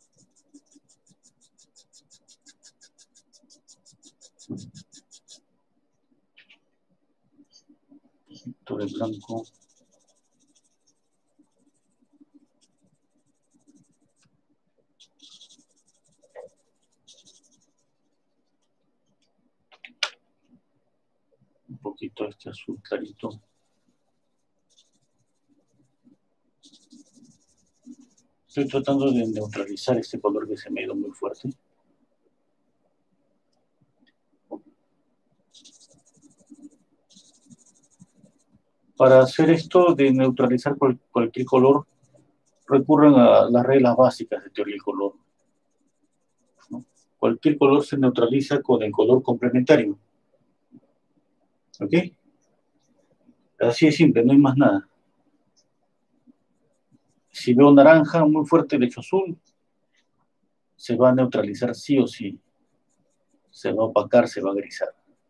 Todo el blanco. Un poquito este azul clarito. Estoy tratando de neutralizar este color que se me ha ido muy fuerte. Para hacer esto de neutralizar cual, cualquier color, recurren a las reglas básicas de teoría del color, ¿no? Cualquier color se neutraliza con el color complementario. ¿Ok? Así de simple, no hay más nada. Si veo naranja muy fuerte, le echo azul, se va a neutralizar sí o sí. Se va a opacar, se va a grisar.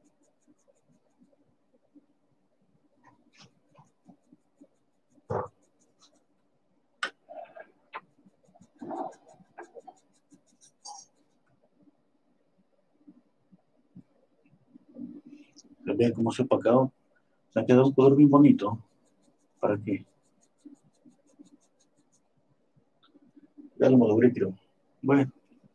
Vean cómo se ha opacado. Me ha quedado un color bien bonito. ¿Para qué? Ya lo logré, creo. Bueno.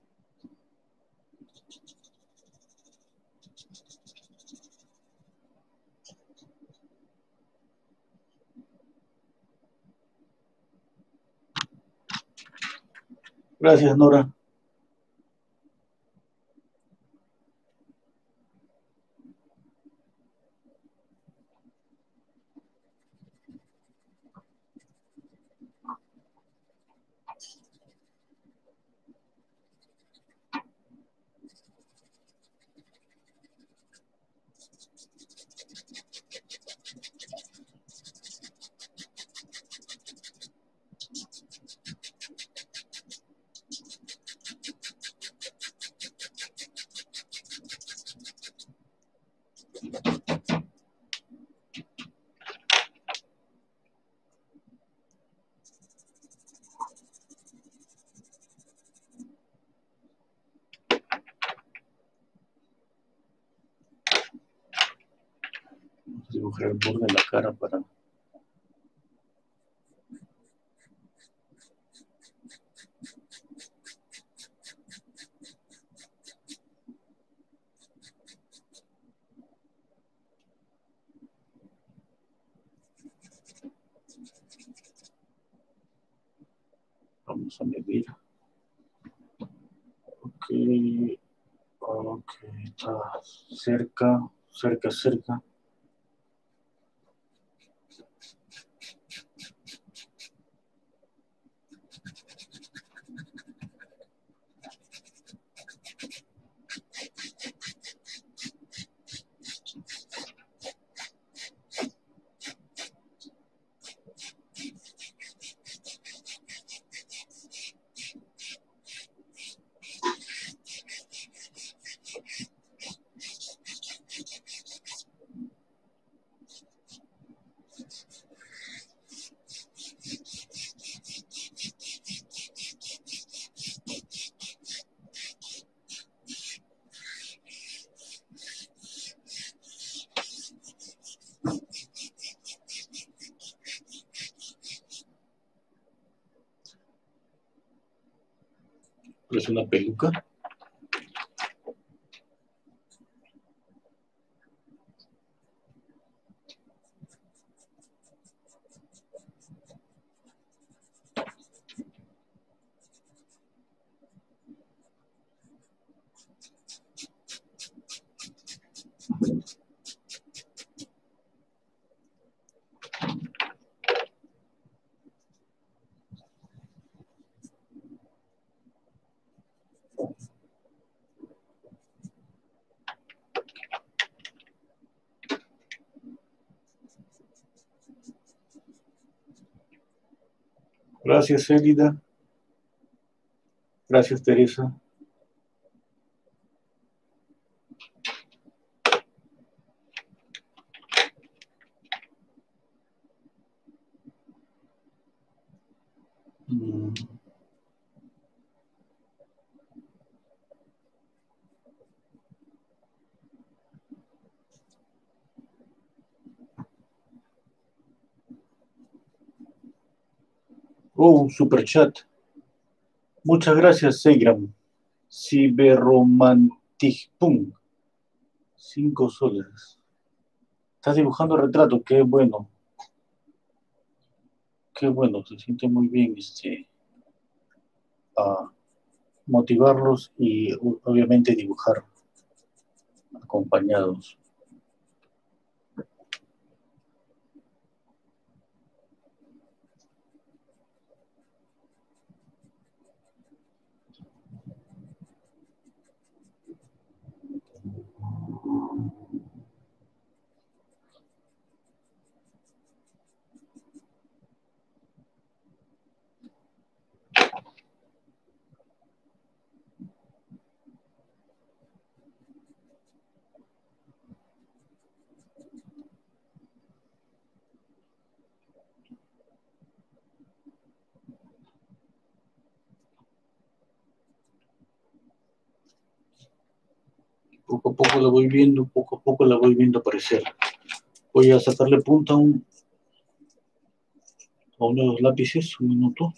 Gracias, Nora. Vamos a dibujar el borde de la cara para... Vamos a medir. Ok. Ok, está cerca, cerca, cerca. ¿Es una peluca? Gracias, Elida. Gracias, Teresa. Mm. Oh, un super chat. Muchas gracias, Segram. Ciberromantic. Pum. Cinco soles. Estás dibujando retrato, qué bueno. Qué bueno, se siente muy bien este, a motivarlos y obviamente dibujar acompañados. Poco a poco la voy viendo, poco a poco la voy viendo aparecer. Voy a sacarle punta a, un, a uno de los lápices, un minuto.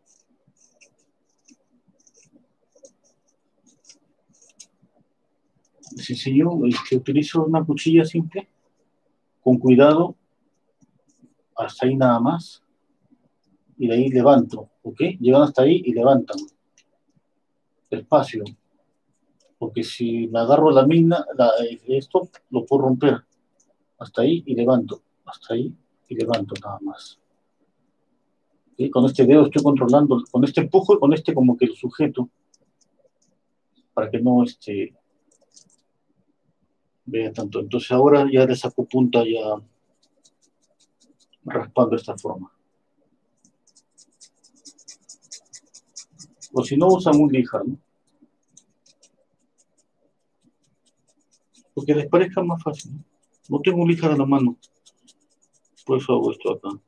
Les enseño, este, utilizo una cuchilla simple, con cuidado, hasta ahí nada más, y de ahí levanto, ¿ok? Llegan hasta ahí y levantan, despacio, porque si me agarro la mina, la, esto lo puedo romper, hasta ahí y levanto, hasta ahí y levanto nada más. ¿Okay? Con este dedo estoy controlando, con este empujo y con este como que lo sujeto, para que no este, vea tanto. Entonces ahora ya le saco punta ya raspando de esta forma. O si no, usan un lijar, ¿no? Porque les parezca más fácil, ¿no? No tengo un lijar a la mano, por eso hago esto acá.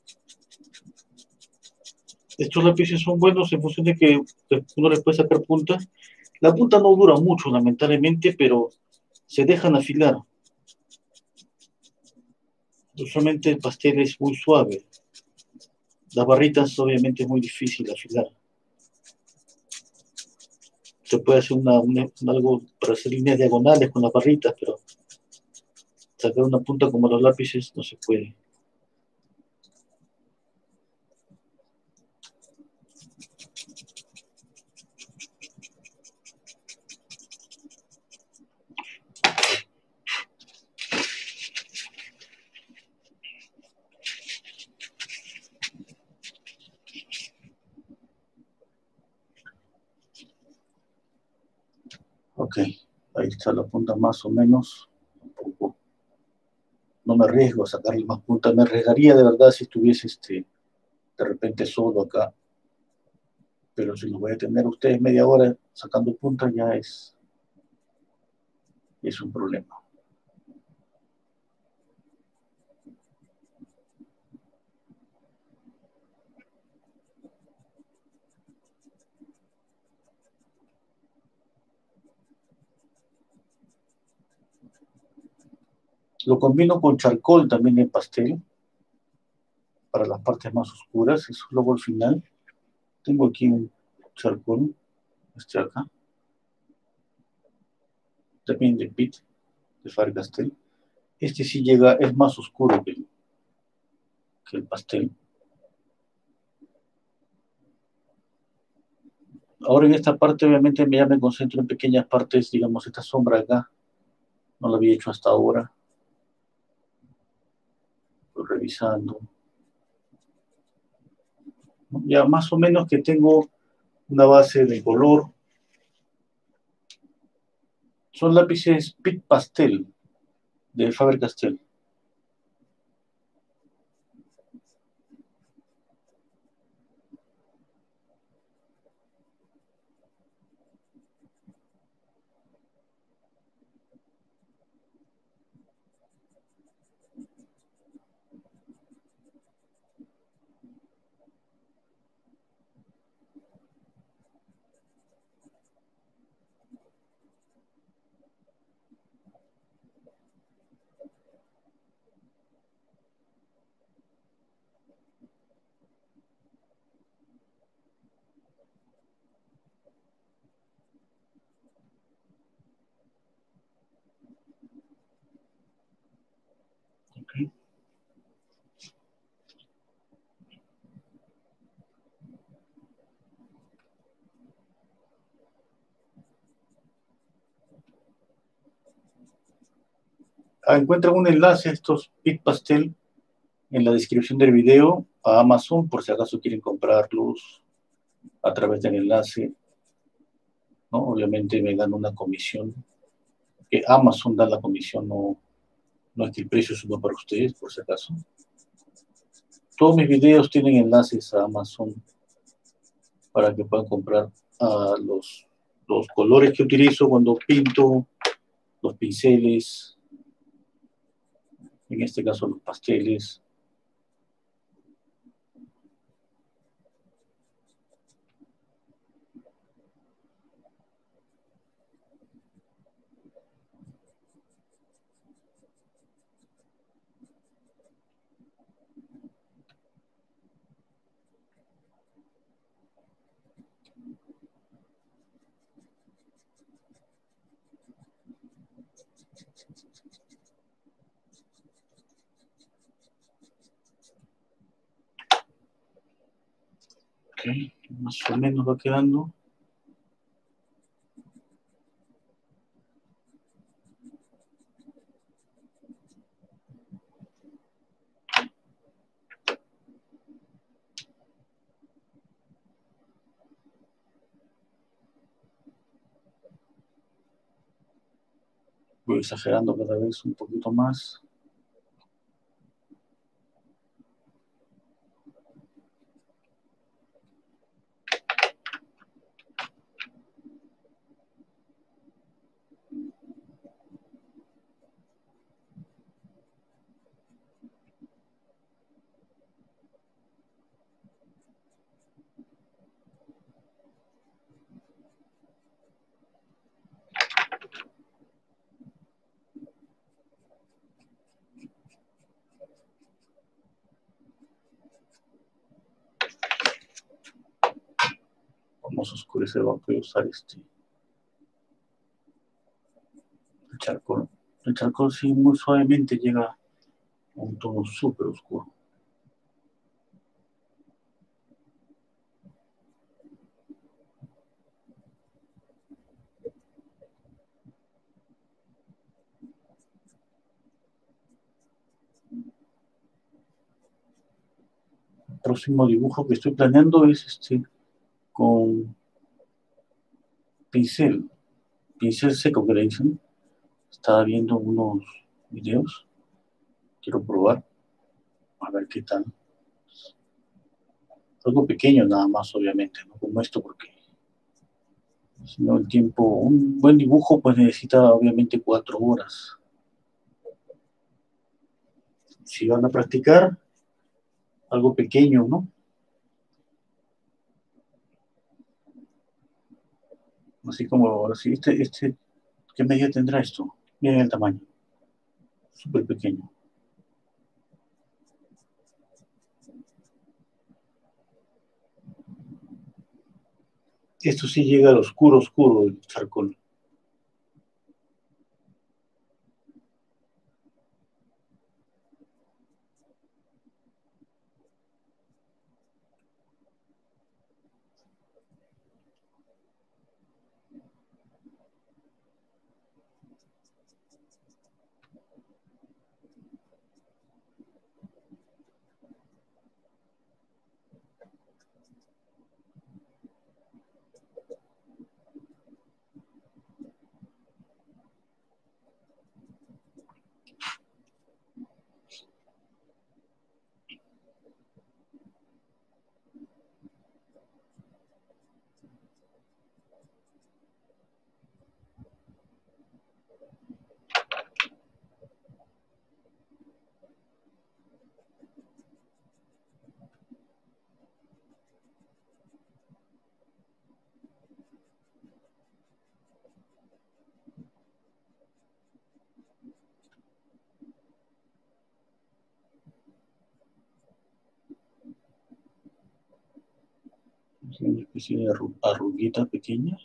Estos lápices son buenos en función de que uno les puede sacar punta. La punta no dura mucho, lamentablemente, pero se dejan afilar. Usualmente el pastel es muy suave. Las barritas, obviamente, es muy difícil afilar. Se puede hacer una, una, algo para hacer líneas diagonales con las barritas, pero sacar una punta como los lápices no se puede. Ok, ahí está la punta más o menos. Un poco. No me arriesgo a sacarle más punta. Me arriesgaría de verdad si estuviese este, de repente solo acá. Pero si los voy a tener a ustedes media hora sacando punta ya es, es un problema. Lo combino con charcoal también en pastel, para las partes más oscuras, eso luego al final. Tengo aquí un charcoal, este acá, también de Pitt, de Faber-Castell. Este sí llega, es más oscuro que el, que el pastel. Ahora en esta parte obviamente ya me concentro en pequeñas partes, digamos esta sombra acá, no la había hecho hasta ahora. Estoy revisando. Ya más o menos que tengo una base de color. Son lápices Pitt Pastel de Faber-Castell. Okay. Ah, encuentran un enlace a estos Pitt Pastel en la descripción del video a Amazon por si acaso quieren comprarlos a través del enlace, ¿no? Obviamente me gano una comisión, que Amazon da la comisión, no, no es que el precio suba para ustedes, por si acaso. Todos mis videos tienen enlaces a Amazon para que puedan comprar uh, los, los colores que utilizo cuando pinto, los pinceles, en este caso los pasteles. Ok, más o menos va quedando. Voy exagerando cada vez un poquito más. Vamos a oscurecer, vamos a usar este el charcoal. El charcoal sí muy suavemente llega a un tono súper oscuro. El próximo dibujo que estoy planeando es este con pincel. pincel seco que le dicen. Estaba viendo unos videos. Quiero probar. A ver qué tal. Algo pequeño nada más, obviamente, no como esto, porque si no el tiempo, un buen dibujo pues necesita obviamente cuatro horas. Si van a practicar, algo pequeño, ¿no? Así como, así, este, este, ¿qué medida tendrá esto? Miren el tamaño, súper pequeño. Esto sí llega al oscuro, oscuro del charcoal. Es una especie de arru arruguita pequeña.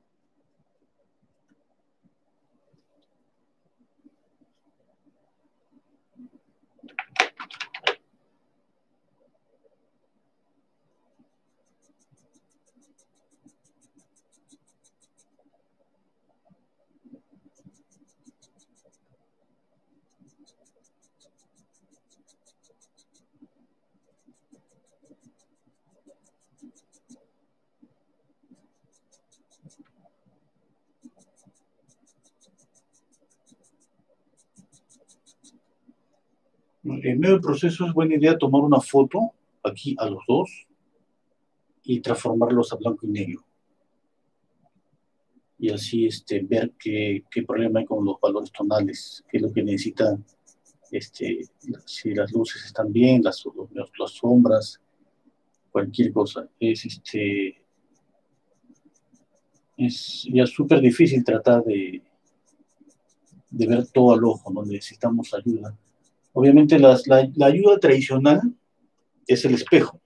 En medio del proceso es buena idea tomar una foto aquí a los dos y transformarlos a blanco y negro. Y así este, ver qué, qué problema hay con los valores tonales, qué es lo que necesita, este, si las luces están bien, las, las, las sombras, cualquier cosa. Es, este, es ya súper difícil tratar de, de ver todo al ojo, ¿no? Necesitamos ayuda. Obviamente las, la, la ayuda tradicional es el espejo,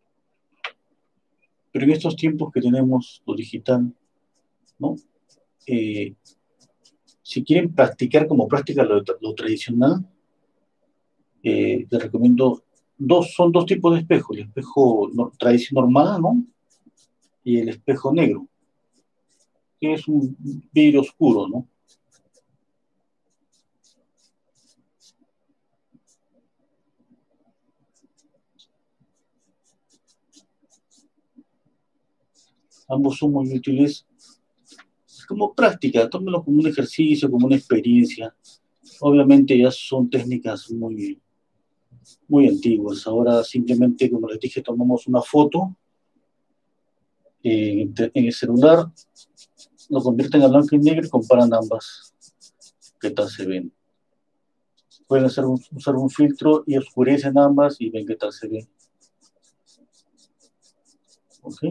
pero en estos tiempos que tenemos lo digital, ¿no? Eh, si quieren practicar como práctica lo, lo tradicional, eh, les recomiendo dos, son dos tipos de espejos, el espejo no, tradicional normal, ¿no? Y el espejo negro, que es un vidrio oscuro, ¿no? Ambos son muy útiles como práctica, tómenlo como un ejercicio, como una experiencia. Obviamente ya son técnicas muy, muy antiguas. Ahora simplemente, como les dije, tomamos una foto eh, en el celular, lo convierten a blanco y negro y comparan ambas. ¿Qué tal se ven? Pueden hacer un, usar un filtro y oscurecen ambas y ven qué tal se ven. ¿Ok?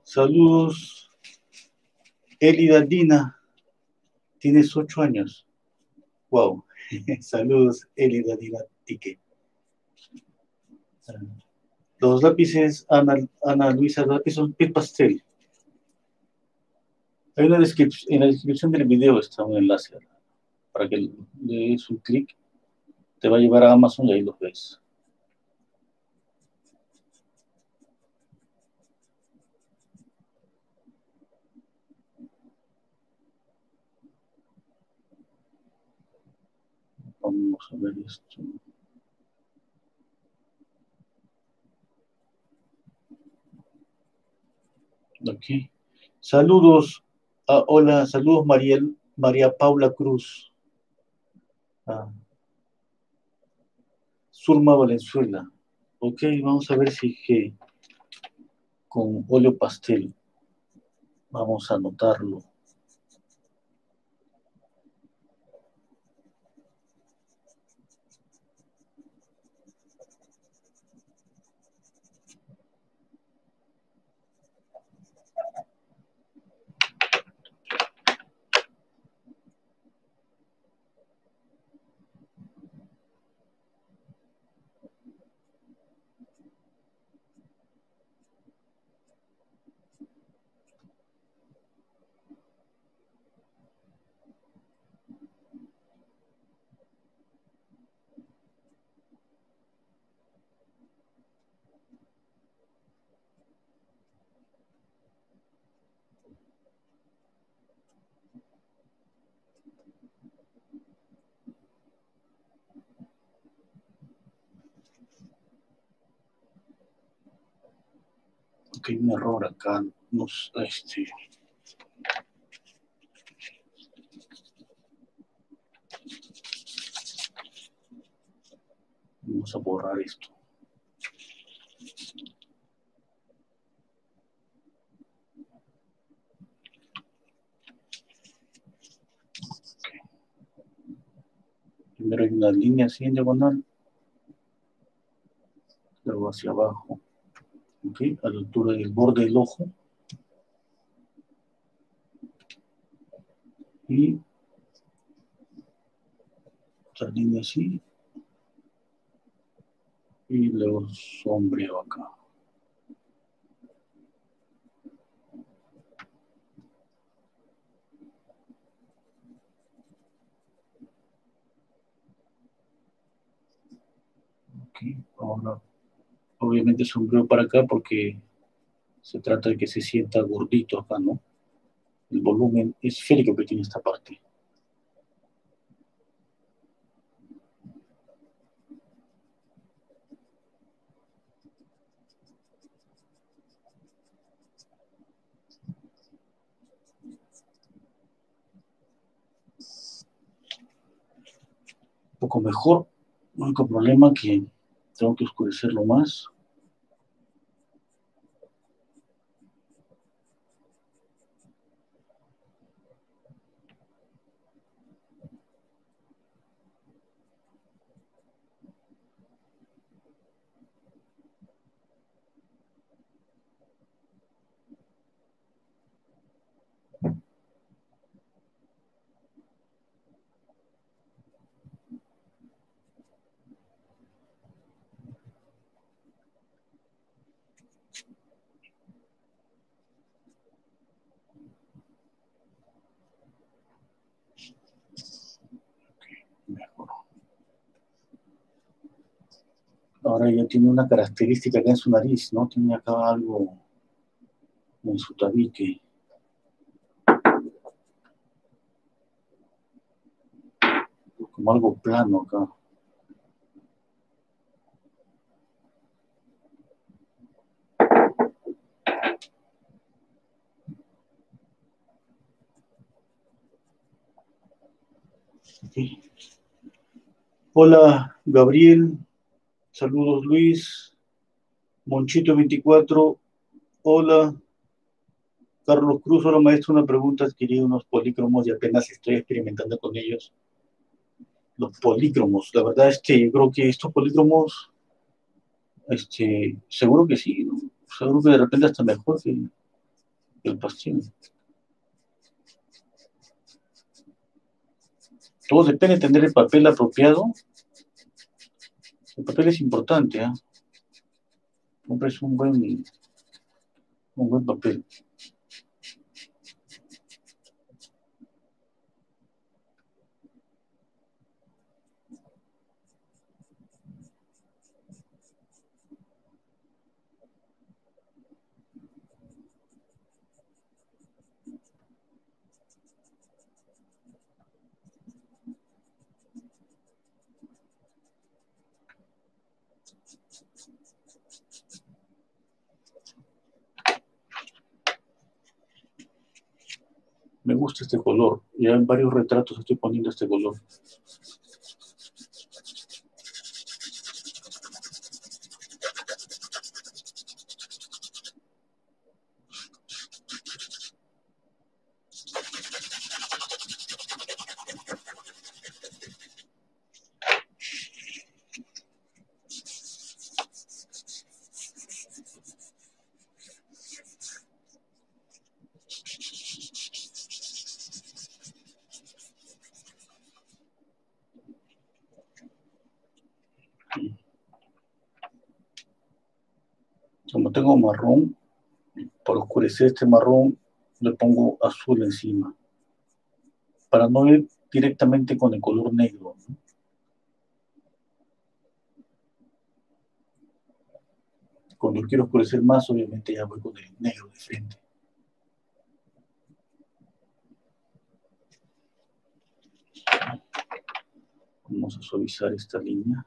Saludos, Elida Dina. Tienes ocho años. Wow. Saludos, Elida Dina Tique. Los lápices, Ana, Ana Luisa, los lápices son Pit Pastel. Hay una descripción, en la descripción del video está un enlace para que le des un clic. Te va a llevar a Amazon y ahí los ves. Vamos a ver esto. Aquí. Saludos. Ah, hola, saludos María, María Paula Cruz. Ah. Surma Valenzuela. Ok, vamos a ver si que con óleo pastel. Vamos a anotarlo. Ok, un error acá. Nos, este, vamos a borrar esto. Okay. Primero hay una línea así en diagonal. Luego hacia abajo. Ok, a la altura del borde del ojo. Y otra línea así. Y luego sombreo acá. Ok, ahora obviamente sombreo para acá porque se trata de que se sienta gordito acá, ¿no? El volumen esférico que tiene esta parte. Un poco mejor. El único problema que tengo que oscurecerlo más. Mejor. Ahora ya tiene una característica acá en su nariz, ¿no? Tiene acá algo en su tabique. Como algo plano acá. Okay. Hola, Gabriel. Saludos, Luis. Monchito veinticuatro. Hola. Carlos Cruz, hola maestro, una pregunta, adquirí unos polícromos y apenas estoy experimentando con ellos. Los polícromos, la verdad es que yo creo que estos polícromos, este, seguro que sí, ¿no? Seguro que de repente hasta mejor que, el pastel. Todo depende de tener el papel apropiado. El papel es importante, ¿ah? ¿eh? Compres un buen, un buen papel. Me gusta este color. Ya en varios retratos estoy poniendo este color. Como tengo marrón, para oscurecer este marrón, le pongo azul encima. Para no ir directamente con el color negro, ¿no? Cuando quiero oscurecer más, obviamente ya voy con el negro de frente. Vamos a suavizar esta línea.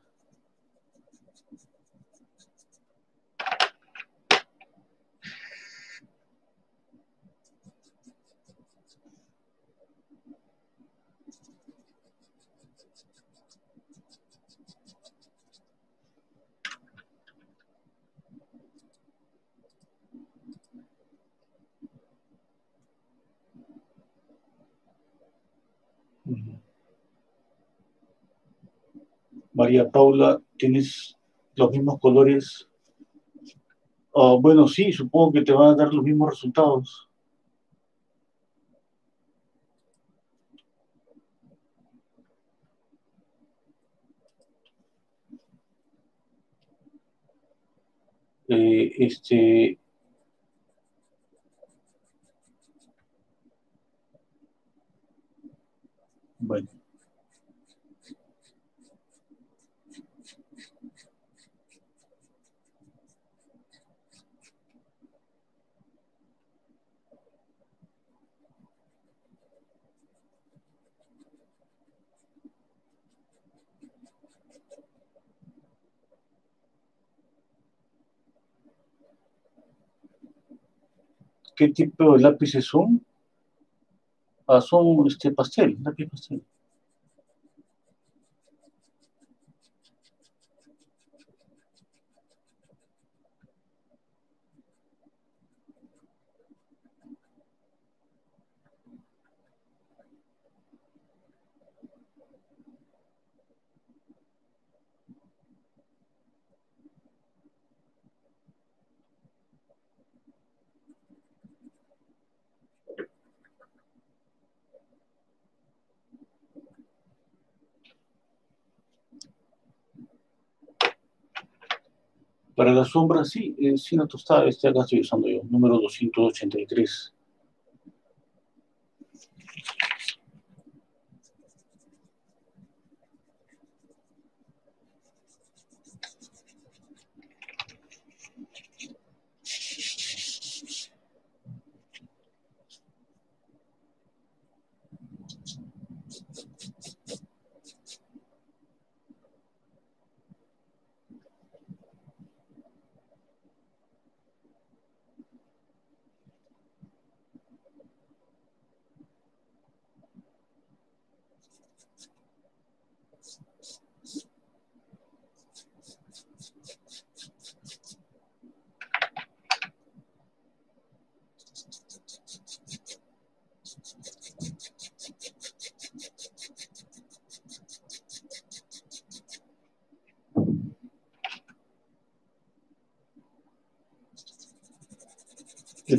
María Paula, ¿tienes los mismos colores? Uh, bueno, sí, supongo que te van a dar los mismos resultados. Eh, este, bueno. ¿Qué tipo de lápices son? Ah, son este, pastel, lápiz pastel. Para la sombra, sí, eh, Cine Tostada, este acá estoy usando yo, número doscientos ochenta y tres.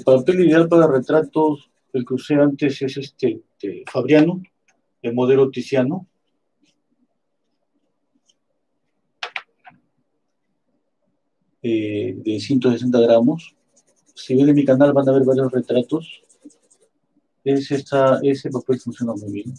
El papel ideal para retratos, el que usé antes es este, este Fabriano, el modelo Tiziano. Eh, de ciento sesenta gramos. Si ven en mi canal van a ver varios retratos. Es esta, ese papel funciona muy bien.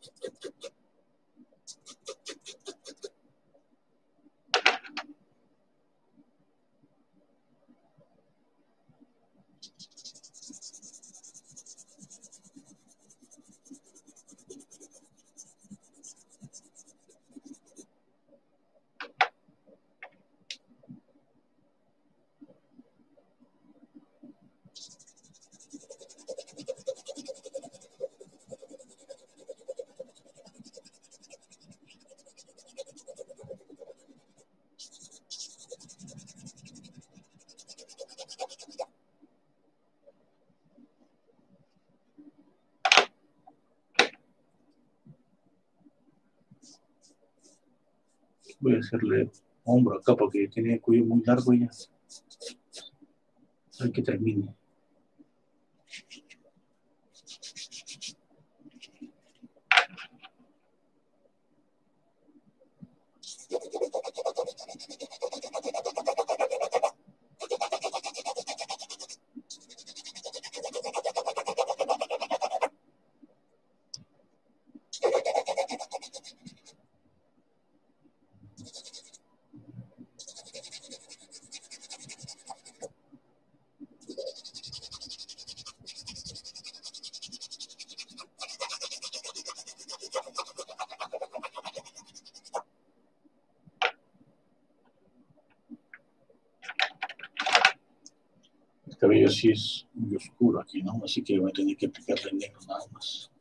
Voy a hacerle hombro acá porque tiene el cuello muy largo y ya. Hay que termine. El cabello sí es muy oscuro aquí, ¿no? Así que voy a tener que aplicarle negro nada más.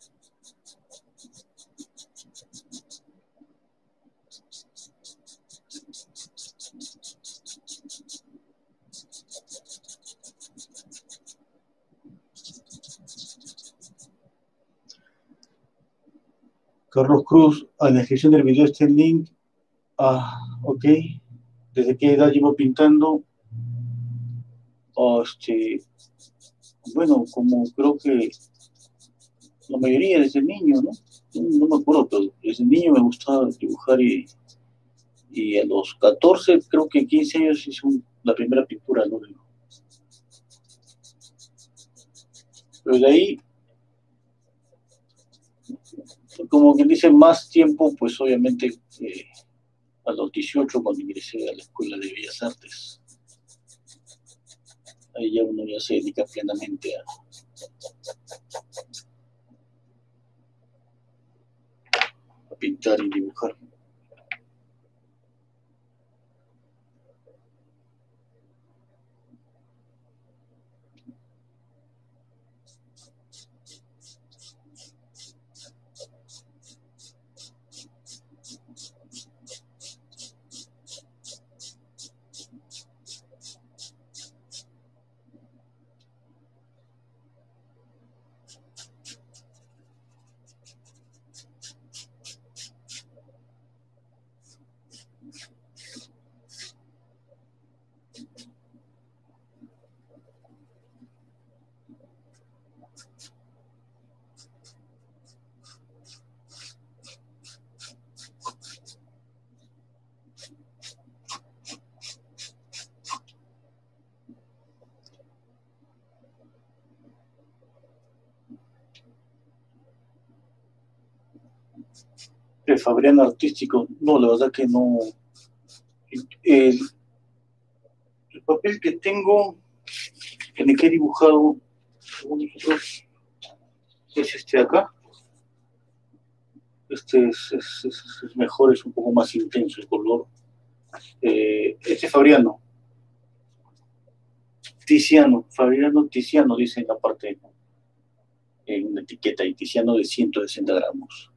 Carlos Cruz, en la descripción del video está el link. Ah, ok. ¿Desde qué edad llevo pintando? Oh, este, bueno, como creo que la mayoría desde niño, ¿no? No, no me acuerdo, pero desde niño me gustaba dibujar y, y a los catorce, creo que quince años hice un, la primera pintura, ¿no? Pero de ahí, como quien dice, más tiempo, pues obviamente eh, a los dieciocho cuando ingresé a la Escuela de Bellas Artes. Ahí ya uno ya se dedica plenamente a, a pintar y dibujar. El Fabriano artístico, no, la verdad que no. El, el papel que tengo, en el que he dibujado, según nosotros, es este de acá. Este es, es, es, es mejor, es un poco más intenso el color. Eh, este es Fabriano. Tiziano, Fabriano Tiziano, dice en la parte, en una etiqueta, y Tiziano de ciento sesenta gramos.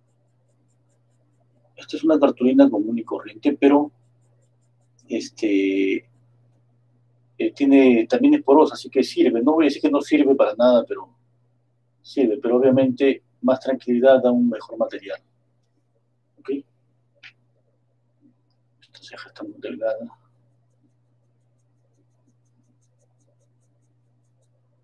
Esta es una cartulina común y corriente, pero este, eh, tiene, también es porosa, así que sirve. No voy a decir que no sirve para nada, pero sirve. Pero obviamente más tranquilidad da un mejor material. ¿Ok? Esta ceja está muy delgada.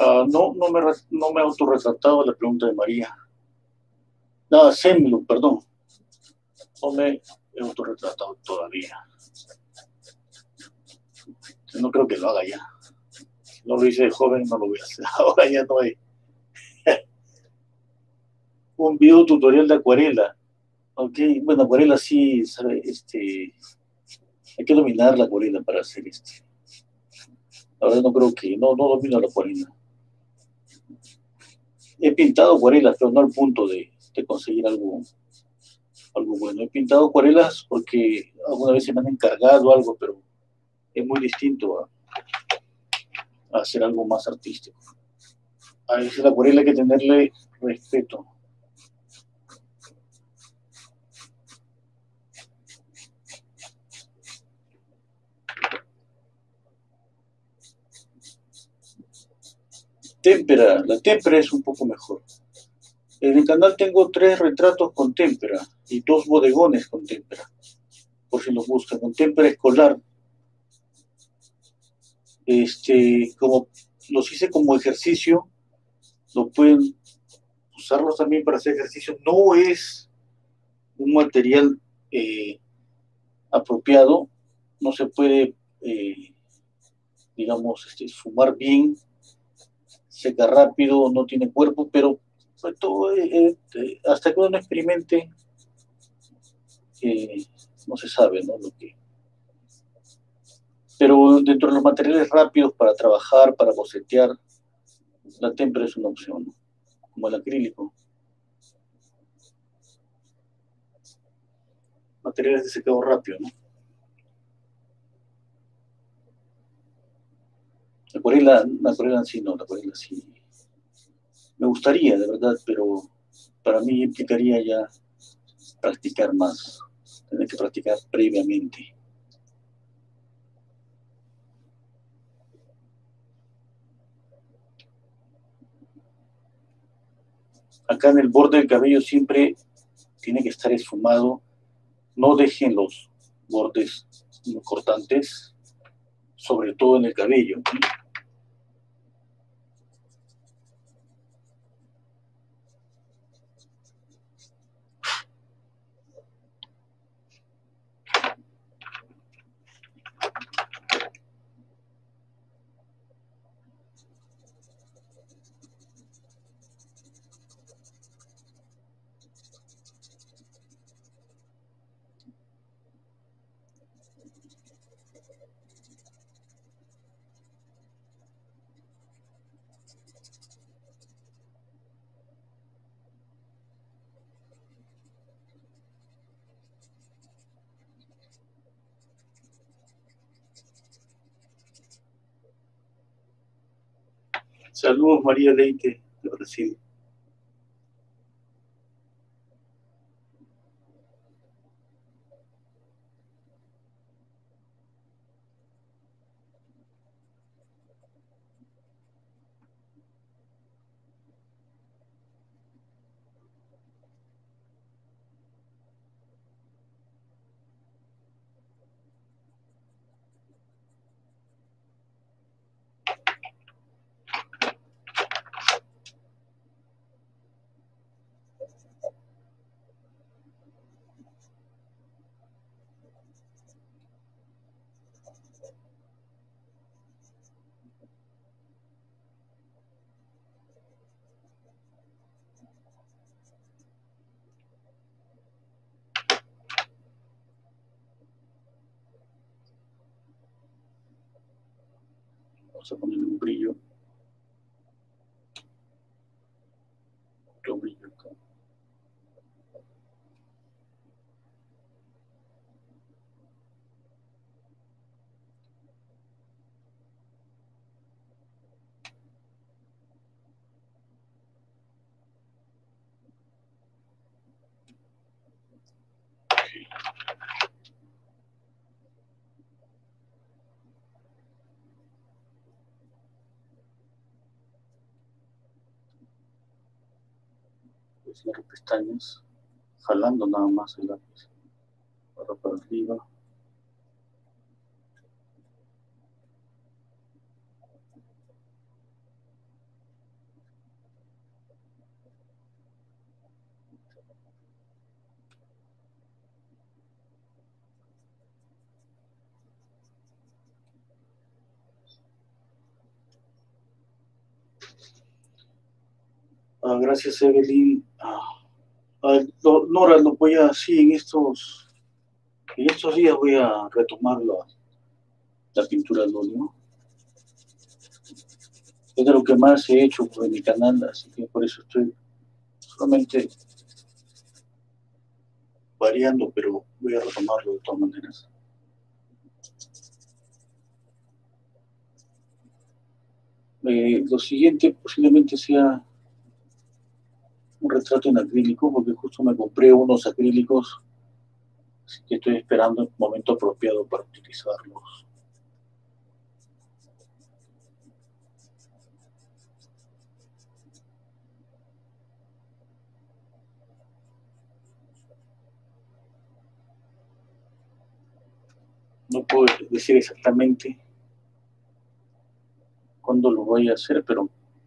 Uh, no, no me, no me he autorretratado la pregunta de María. No, Semlu, perdón. No me he autorretratado todavía. No creo que lo haga ya. No lo hice de joven, no lo voy a hacer. Ahora ya no hay. Un video tutorial de acuarela. Ok, bueno, acuarela sí, sabe, este, hay que dominar la acuarela para hacer este. Ahora no creo que, no, no domino la acuarela. He pintado acuarelas, pero no al punto de, de conseguir algo, algo bueno. He pintado acuarelas porque alguna vez se me han encargado algo, pero es muy distinto a, a hacer algo más artístico. A veces la acuarela hay que tenerle respeto. Témpera, la témpera es un poco mejor. En el canal tengo tres retratos con témpera y dos bodegones con témpera, por si los buscan, con témpera escolar. Este, como los hice como ejercicio, lo pueden usarlos también para hacer ejercicio. No es un material eh, apropiado, no se puede, eh, digamos, este, fumar bien, seca rápido, no tiene cuerpo, pero pues, todo, eh, eh, hasta que uno no experimente, eh, no se sabe, ¿no? Lo que... Pero dentro de los materiales rápidos para trabajar, para bocetear, la témpera es una opción, ¿no? Como el acrílico. Materiales de secado rápido, ¿no? La acuarela, la acuarela sí, no, la acuarela sí. Me gustaría, de verdad, pero para mí implicaría ya practicar más, tener que practicar previamente. Acá en el borde del cabello siempre tiene que estar esfumado. No dejen los bordes cortantes, sobre todo en el cabello. Saludos, María Leite, de Brasil. Vamos a ponerle un brillo. Otro brillo acá. Cierro pestañas, jalando nada más el lápiz. Ahora para arriba. Ah, gracias, Evelyn. Ah, ah, lo, Nora, lo voy a, sí, en estos, en estos días voy a retomar la, la pintura al óleo. Es de lo que más he hecho en mi canal, así que por eso estoy solamente variando, pero voy a retomarlo de todas maneras. Eh, lo siguiente posiblemente sea un retrato en acrílico, porque justo me compré unos acrílicos, así que estoy esperando el momento apropiado para utilizarlos. No puedo decir exactamente cuándo lo voy a hacer, pero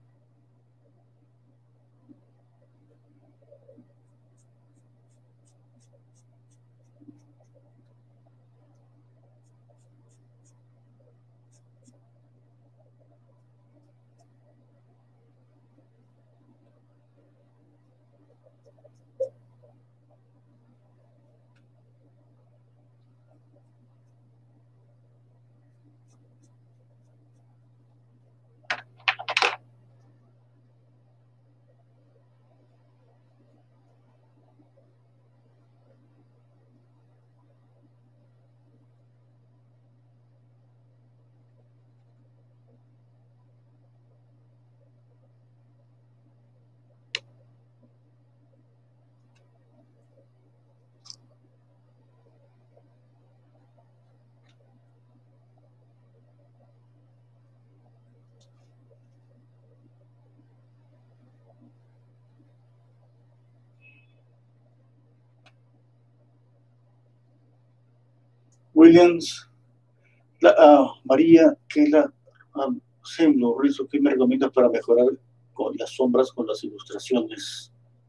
Williams, la, uh, María, ¿qué la um, Semlo, Renzo, qué me recomiendas para mejorar con las sombras, con las ilustraciones?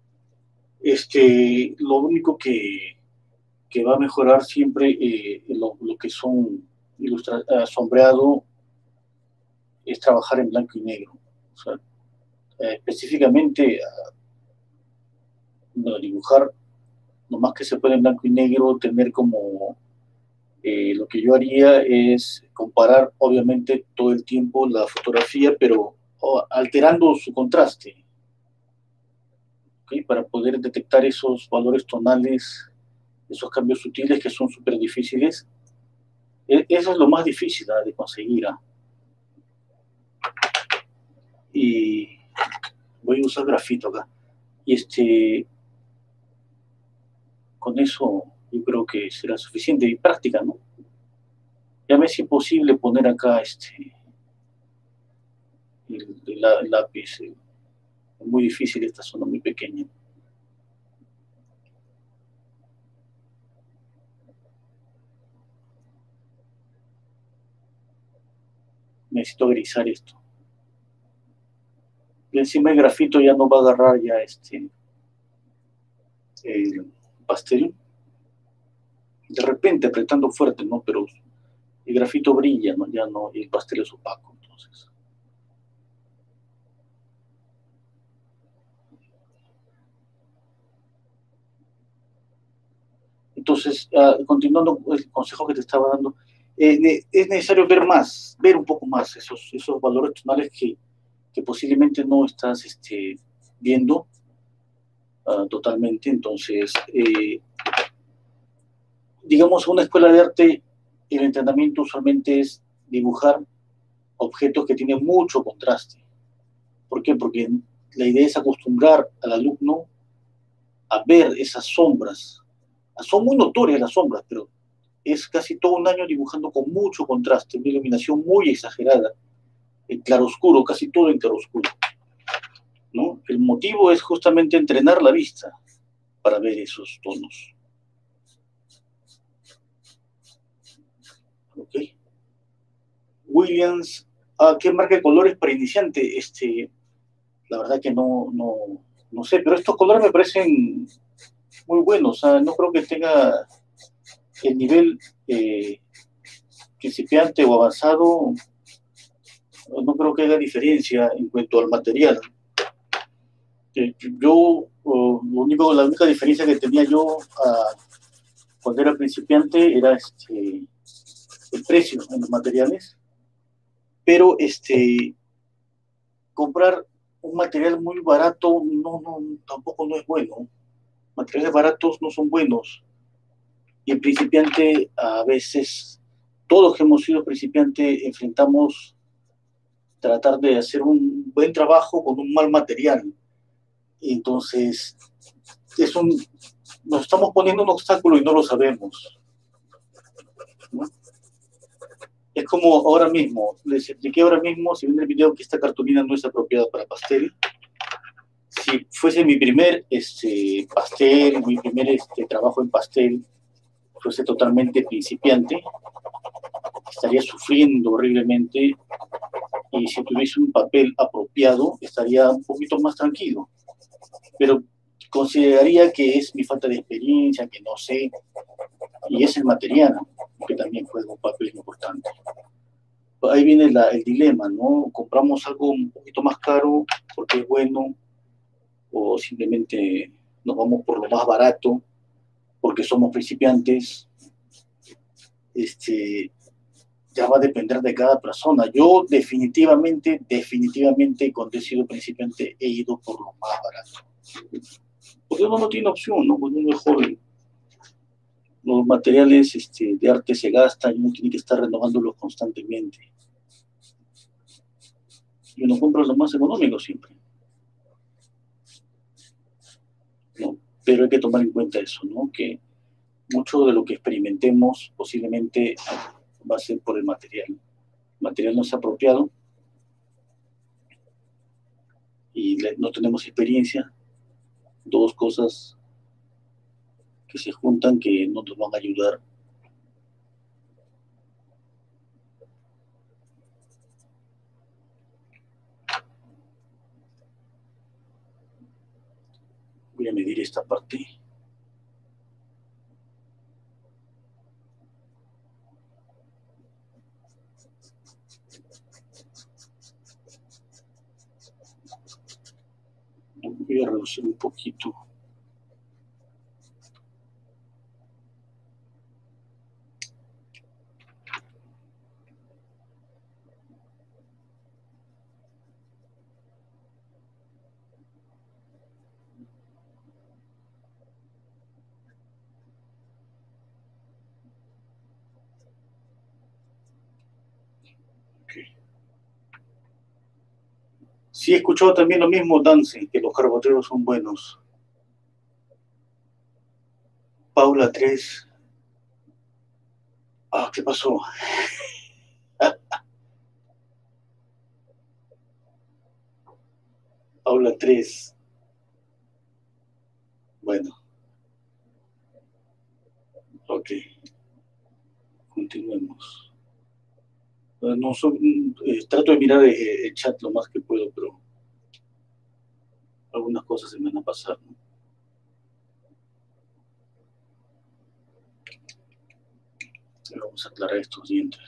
Este, lo único que, que va a mejorar siempre eh, lo, lo que son ilustra, uh, sombreado es trabajar en blanco y negro. O sea, eh, específicamente uh, dibujar lo más que se puede en blanco y negro, tener como eh, lo que yo haría es comparar obviamente todo el tiempo la fotografía, pero oh, alterando su contraste, ¿okay? Para poder detectar esos valores tonales, esos cambios sutiles que son súper difíciles. E eso es lo más difícil ¿eh? de conseguir. ¿eh? Y voy a usar grafito acá. Y este, con eso yo creo que será suficiente. Y práctica, ¿no? Ya me es imposible poner acá este, el, el, el lápiz. Eh, es muy difícil esta zona muy pequeña. Necesito grisar esto. Y encima el grafito ya no va a agarrar ya este el pastel. De repente apretando fuerte, ¿no? Pero el grafito brilla, ¿no? Ya no, y el pastel es opaco, entonces. Entonces, uh, continuando el consejo que te estaba dando, eh, es necesario ver más, ver un poco más esos, esos valores tonales que, que posiblemente no estás este, viendo uh, totalmente. Entonces, eh, digamos, una escuela de arte, el entrenamiento usualmente es dibujar objetos que tienen mucho contraste. ¿Por qué? Porque la idea es acostumbrar al alumno a ver esas sombras. Son muy notorias las sombras, pero es casi todo un año dibujando con mucho contraste, una iluminación muy exagerada, el claroscuro, casi todo en claroscuro, ¿no? El motivo es justamente entrenar la vista para ver esos tonos. ¿Ok? Williams, ¿a qué marca de colores para iniciante? Este, la verdad que no, no, no sé, pero estos colores me parecen muy bueno. O sea, no creo que tenga el nivel eh, principiante o avanzado, no creo que haga diferencia en cuanto al material. Eh, yo, uh, lo único, la única diferencia que tenía yo uh, cuando era principiante era este, el precio en los materiales, pero este, comprar un material muy barato no, no, tampoco no es bueno. Materiales baratos no son buenos. Y el principiante, a veces, todos que hemos sido principiantes, enfrentamos tratar de hacer un buen trabajo con un mal material. Y entonces, es un, nos estamos poniendo un obstáculo y no lo sabemos, ¿no? Es como ahora mismo, les expliqué ahora mismo, si ven el video, que esta cartulina no es apropiada para pastel. Si fuese mi primer este, pastel, mi primer este, trabajo en pastel, fuese totalmente principiante, estaría sufriendo horriblemente, y si tuviese un papel apropiado, estaría un poquito más tranquilo. Pero consideraría que es mi falta de experiencia, que no sé, y es el material, que también juega un papel importante. Ahí viene la, el dilema, ¿no? Compramos algo un poquito más caro porque es bueno, o simplemente nos vamos por lo más barato porque somos principiantes. Este, ya va a depender de cada persona. Yo definitivamente, definitivamente, cuando he sido principiante, he ido por lo más barato. Porque uno no tiene opción, ¿no? Cuando uno es joven, los materiales este, de arte se gastan y uno tiene que estar renovándolos constantemente. Y uno compra lo más económico siempre, ¿no? Pero hay que tomar en cuenta eso, ¿no? Que mucho de lo que experimentemos posiblemente va a ser por el material. El material no es apropiado y no tenemos experiencia. Dos cosas que se juntan que no nos van a ayudar. Voy a medir esta parte. Voy a reducir un poquito. Sí, he escuchado también lo mismo, Dance, que los carboteros son buenos. Paula tres. Ah, ¿qué pasó? Paula tres. Bueno. Ok. Continuemos. No, son, eh, trato de mirar eh, el chat lo más que puedo, pero algunas cosas se me van a pasar, ¿no? Vamos a aclarar estos dientes.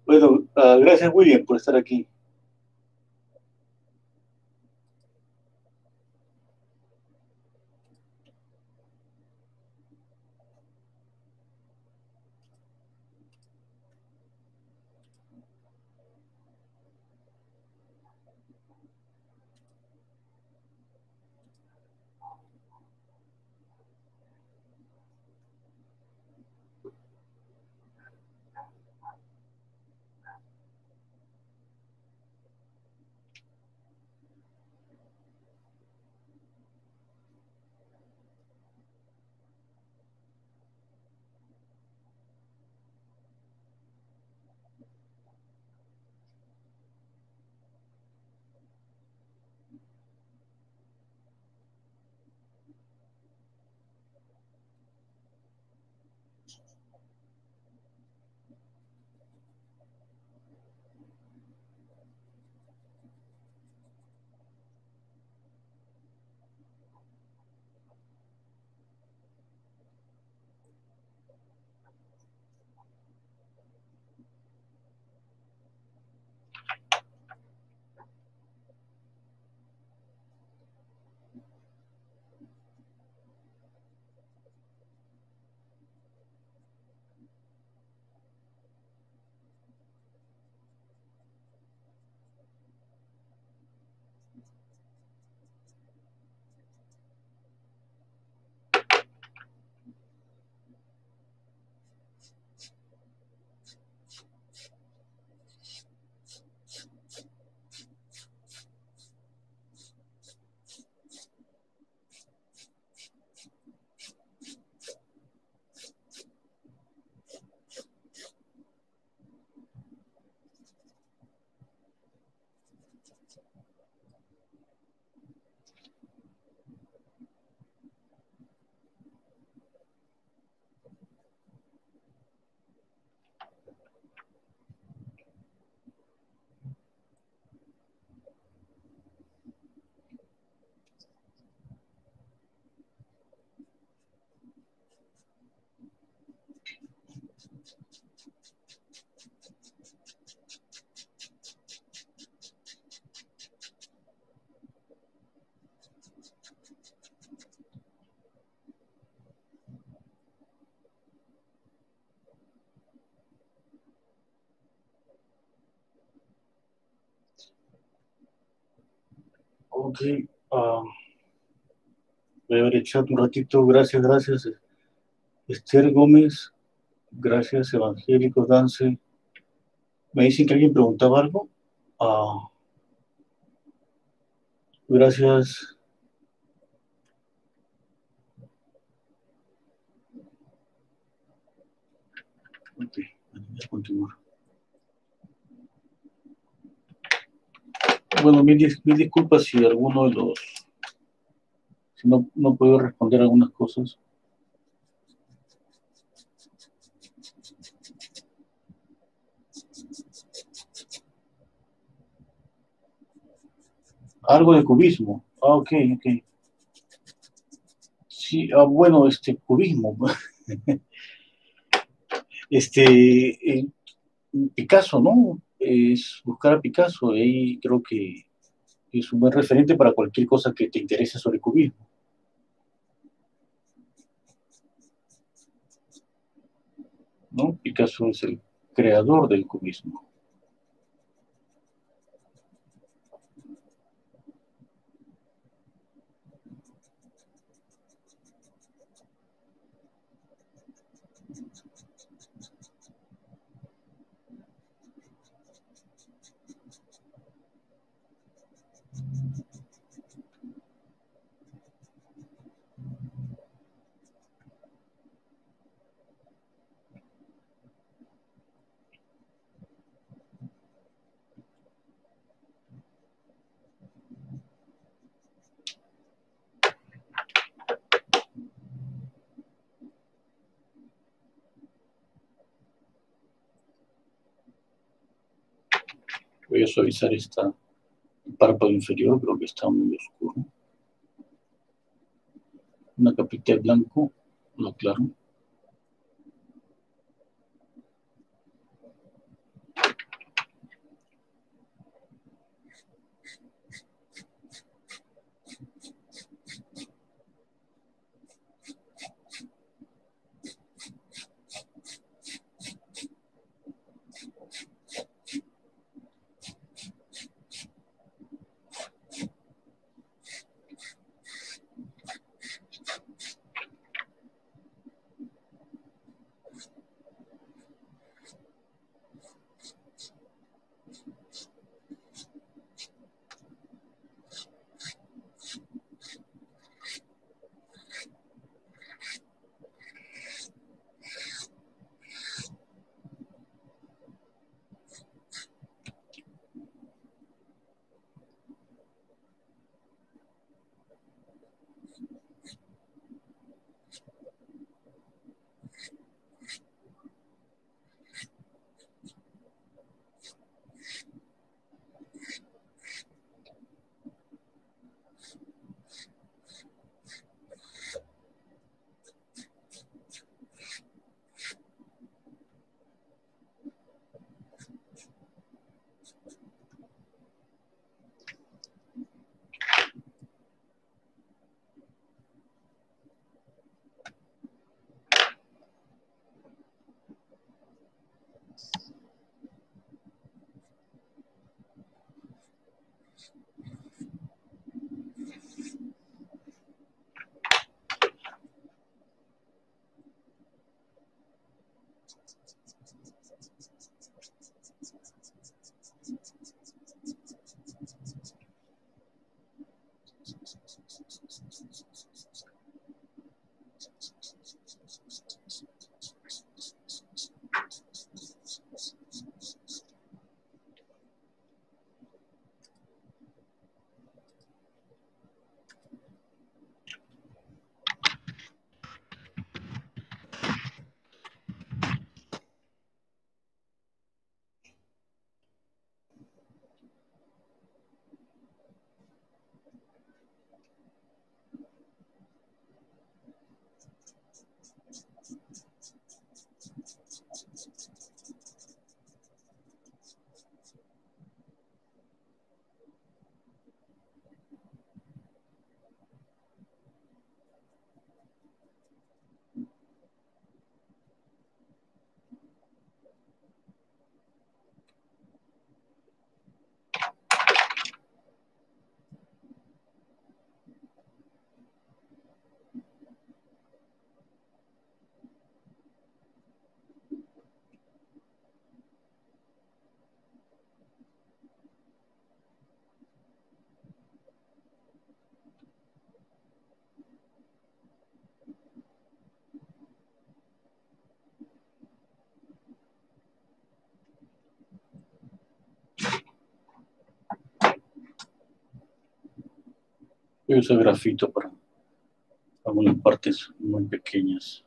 Bueno, uh, gracias William por estar aquí. Ok, uh, voy a ver el chat un ratito. Gracias, gracias. Esther Gómez, gracias. Evangélicos Dance. Me dicen que alguien preguntaba algo. Uh, gracias. Ok, voy a continuar. Bueno, mil, mil disculpas si alguno de los... Si no, no puedo responder algunas cosas. Algo de cubismo. Ah, ok, ok. Sí, ah, bueno, este, cubismo. este, eh, Picasso, ¿no? Es buscar a Picasso. Ahí creo que es un buen referente para cualquier cosa que te interese sobre cubismo, ¿no? Picasso es el creador del cubismo. Voy a suavizar esta párpado inferior, creo que está muy oscuro. Una capita de blanco, lo aclaro. Yo uso grafito para algunas partes muy pequeñas.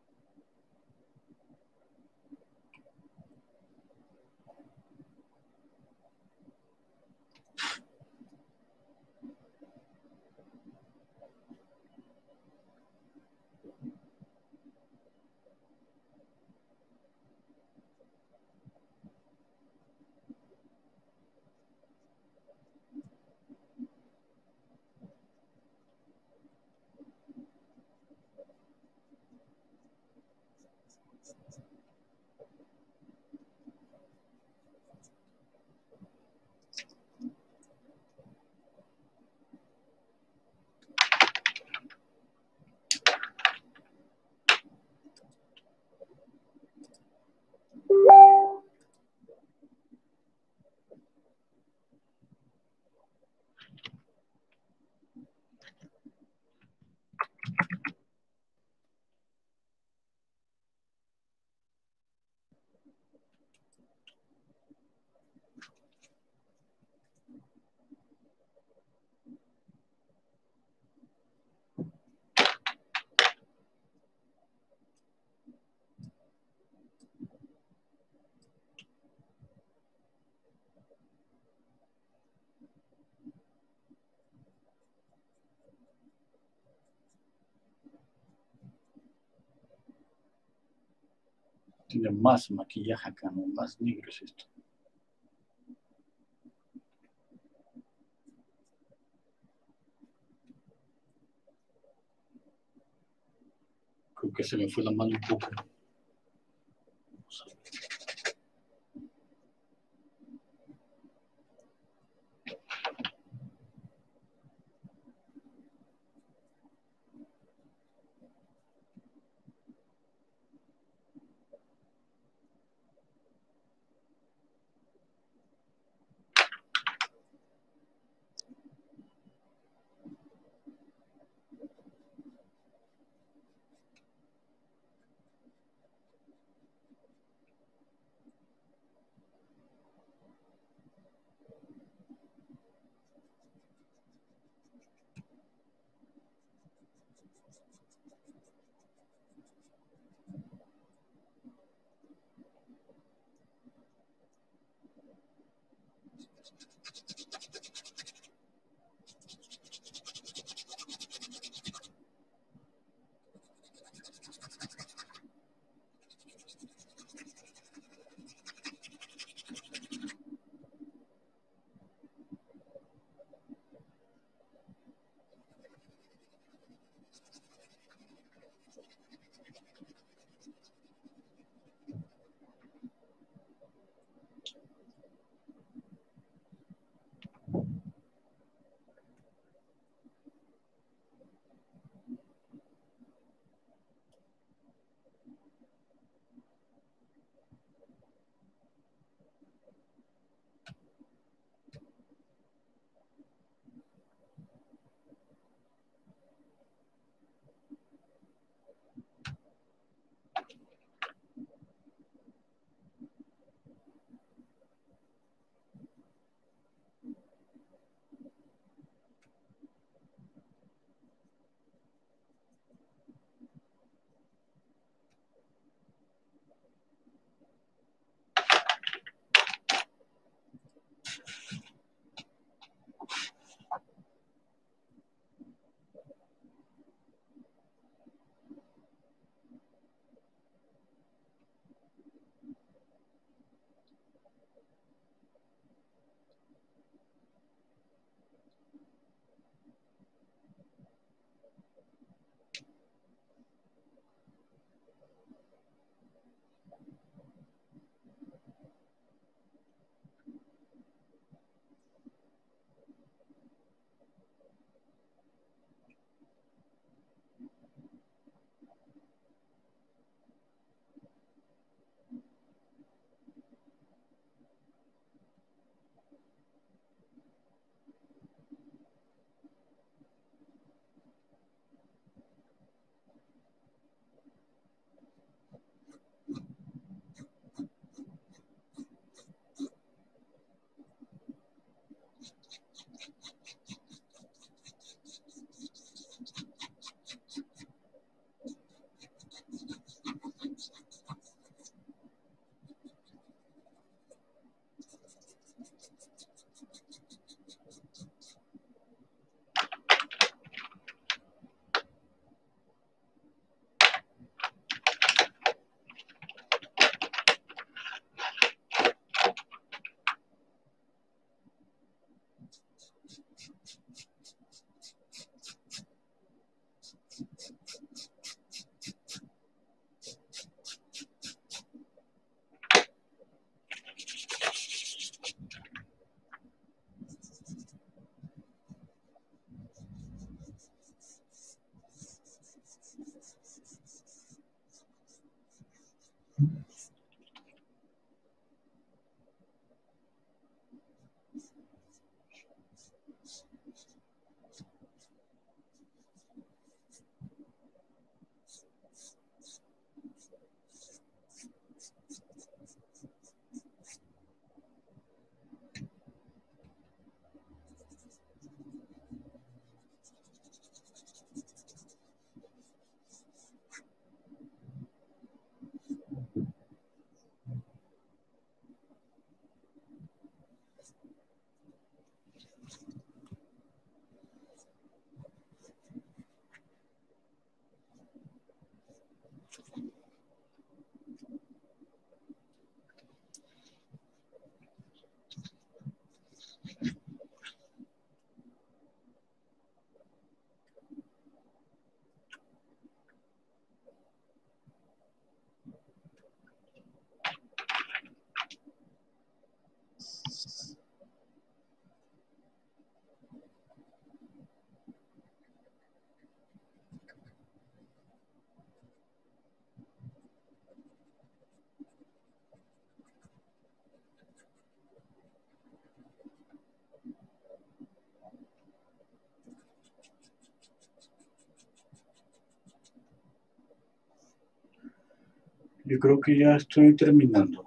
Tiene más maquillaje acá, ¿no? Más negro es esto. Creo que se me fue la mano un poco. Vamos a ver. Yo creo que ya estoy terminando.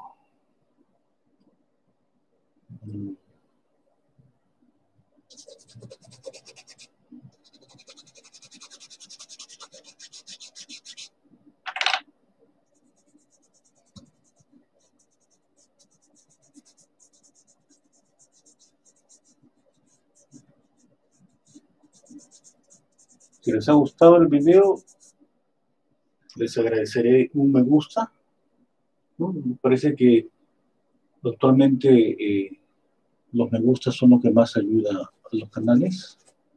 Si les ha gustado el video, les agradeceré un me gusta, ¿no? Me parece que actualmente eh, los me gusta son lo que más ayuda a los canales.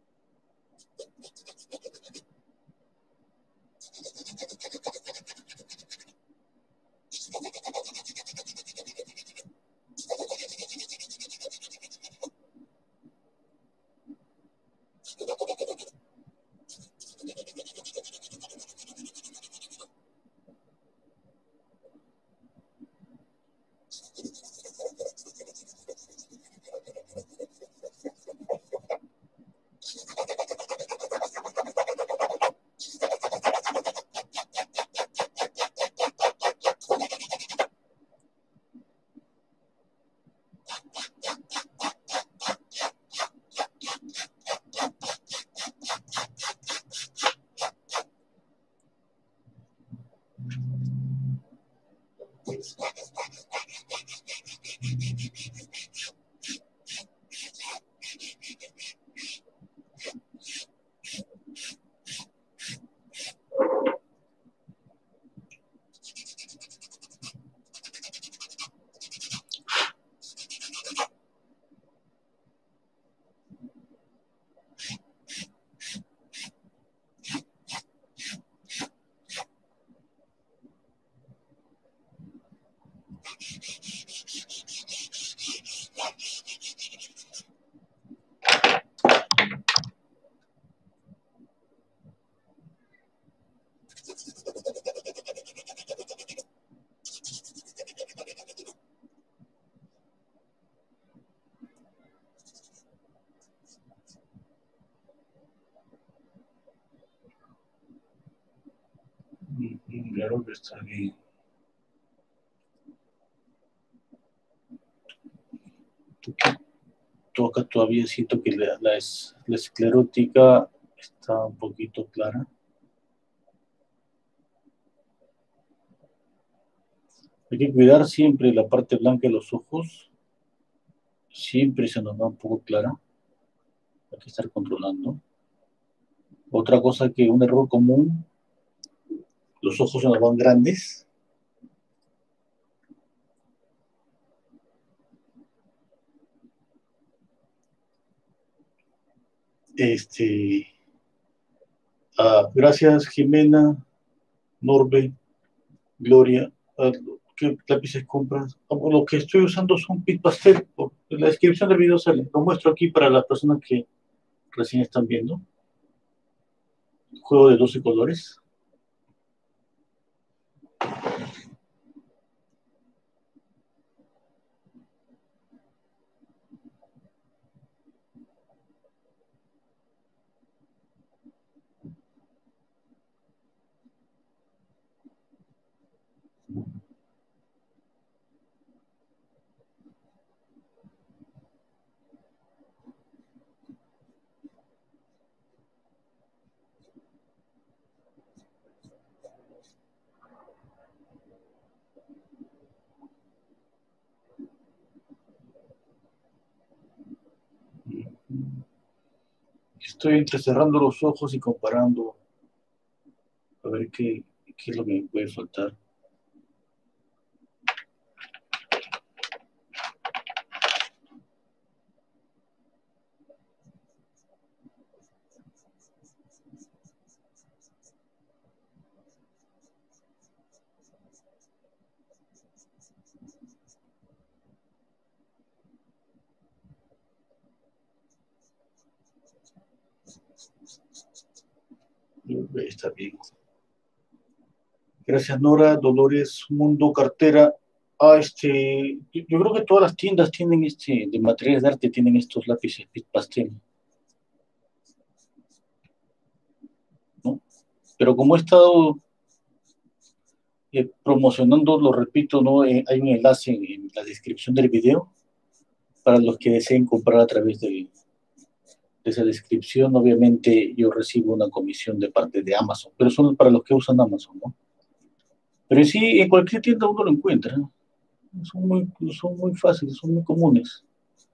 Claro que está bien. Acá todavía siento que la, la, es, la esclerótica está un poquito clara. Hay que cuidar siempre la parte blanca de los ojos. Siempre se nos va un poco clara. Hay que estar controlando. Otra cosa que un error común, los ojos se nos van grandes. Este, ah, gracias Jimena, Norbe, Gloria. Ah, ¿qué lápices compras? Ah, lo que estoy usando son Pitt Pastel. En la descripción del video sale. Lo muestro aquí para las personas que recién están viendo. Juego de doce colores. Estoy entrecerrando los ojos y comparando a ver qué, qué es lo que me puede faltar. Está bien. Gracias, Nora. Dolores Mundo Cartera. Ah, este, yo, yo creo que todas las tiendas tienen este, de materiales de arte, tienen estos lápices Pitt Pastel, ¿no? Pero como he estado eh, promocionando, lo repito, ¿no? Eh, hay un enlace en, en la descripción del video para los que deseen comprar a través de, de esa descripción. Obviamente yo recibo una comisión de parte de Amazon, pero son para los que usan Amazon, ¿no? Pero sí, en cualquier tienda uno lo encuentra, ¿no? Son muy, son muy fáciles, son muy comunes.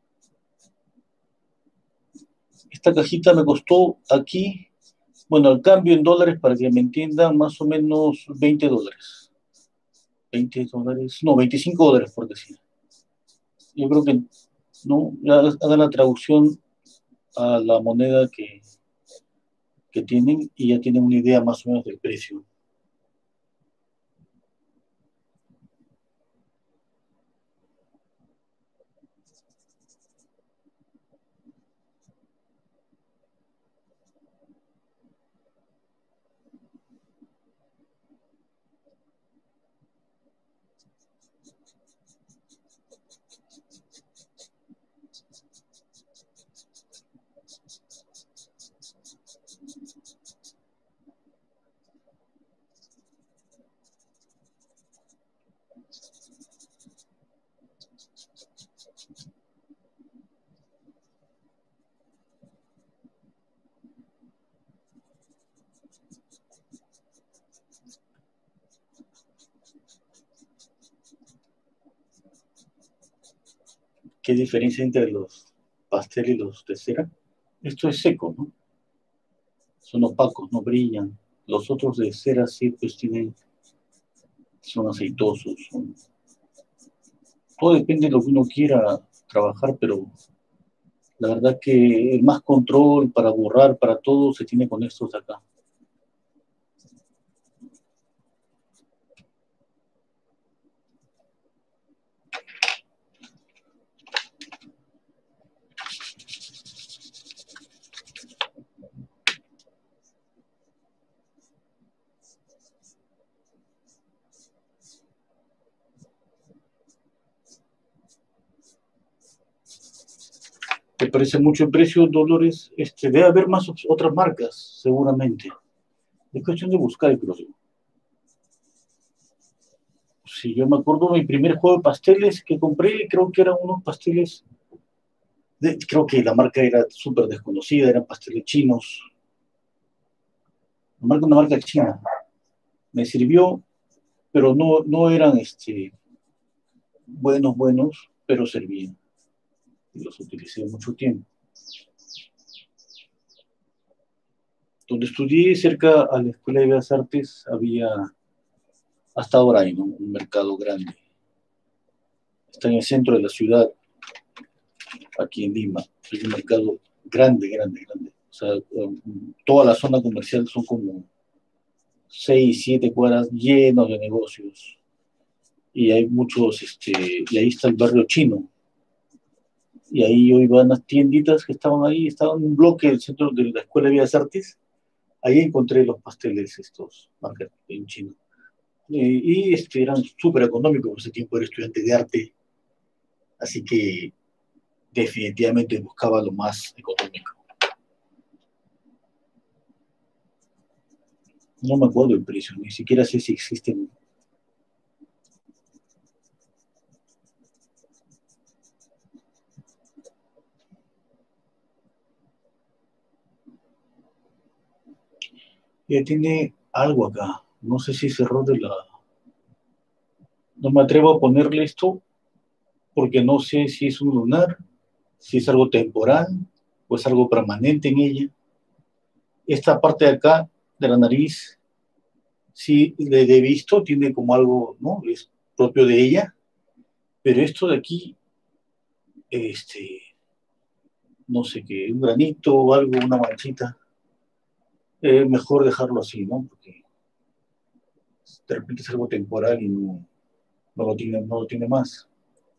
Esta cajita me costó aquí, bueno, al cambio en dólares, para que me entiendan, más o menos veinte dólares. veinte dólares, no, veinticinco dólares por decir. Yo creo que, no, hagan la traducción a la moneda que, que tienen y ya tienen una idea más o menos del precio. ¿Qué diferencia entre los pasteles y los de cera? Esto es seco, ¿no? Son opacos, no brillan. Los otros de cera sí, pues tienen, son aceitosos. Son... Todo depende de lo que uno quiera trabajar, pero la verdad que más control para borrar, para todo, se tiene con estos de acá. ¿Te parece mucho el precio, Dolores? Este, debe haber más otras marcas, seguramente. Es cuestión de buscar, creo yo. Si yo me acuerdo, mi primer juego de pasteles que compré, creo que eran unos pasteles, de, creo que la marca era súper desconocida, eran pasteles chinos. La marca, una marca china. Me sirvió, pero no, no eran este, buenos, buenos, pero servían. Y los utilicé mucho tiempo. Donde estudié, cerca a la Escuela de Bellas Artes, había, hasta ahora hay, ¿no?, un mercado grande. Está en el centro de la ciudad, aquí en Lima. Es un mercado grande, grande, grande. O sea, toda la zona comercial son como seis, siete cuadras llenos de negocios. Y hay muchos, este, y ahí está el barrio chino. Y ahí yo iba a unas tienditas que estaban ahí, estaban en un bloque del centro de la Escuela de Bellas Artes. Ahí encontré los pasteles estos, marca en chino. Eh, y este, eran súper económicos, por ese tiempo era estudiante de arte, así que definitivamente buscaba lo más económico. No me acuerdo el precio, ni siquiera sé si existen. Ya tiene algo acá, no sé si cerró de la... No me atrevo a ponerle esto porque no sé si es un lunar, si es algo temporal o es algo permanente en ella. Esta parte de acá, de la nariz, sí, de, de visto, tiene como algo, ¿no?, es propio de ella, pero esto de aquí, este, no sé qué, un granito o algo, una manchita, es eh, mejor dejarlo así, ¿no? Porque de repente es algo temporal y no, no, lo, tiene, no lo tiene más.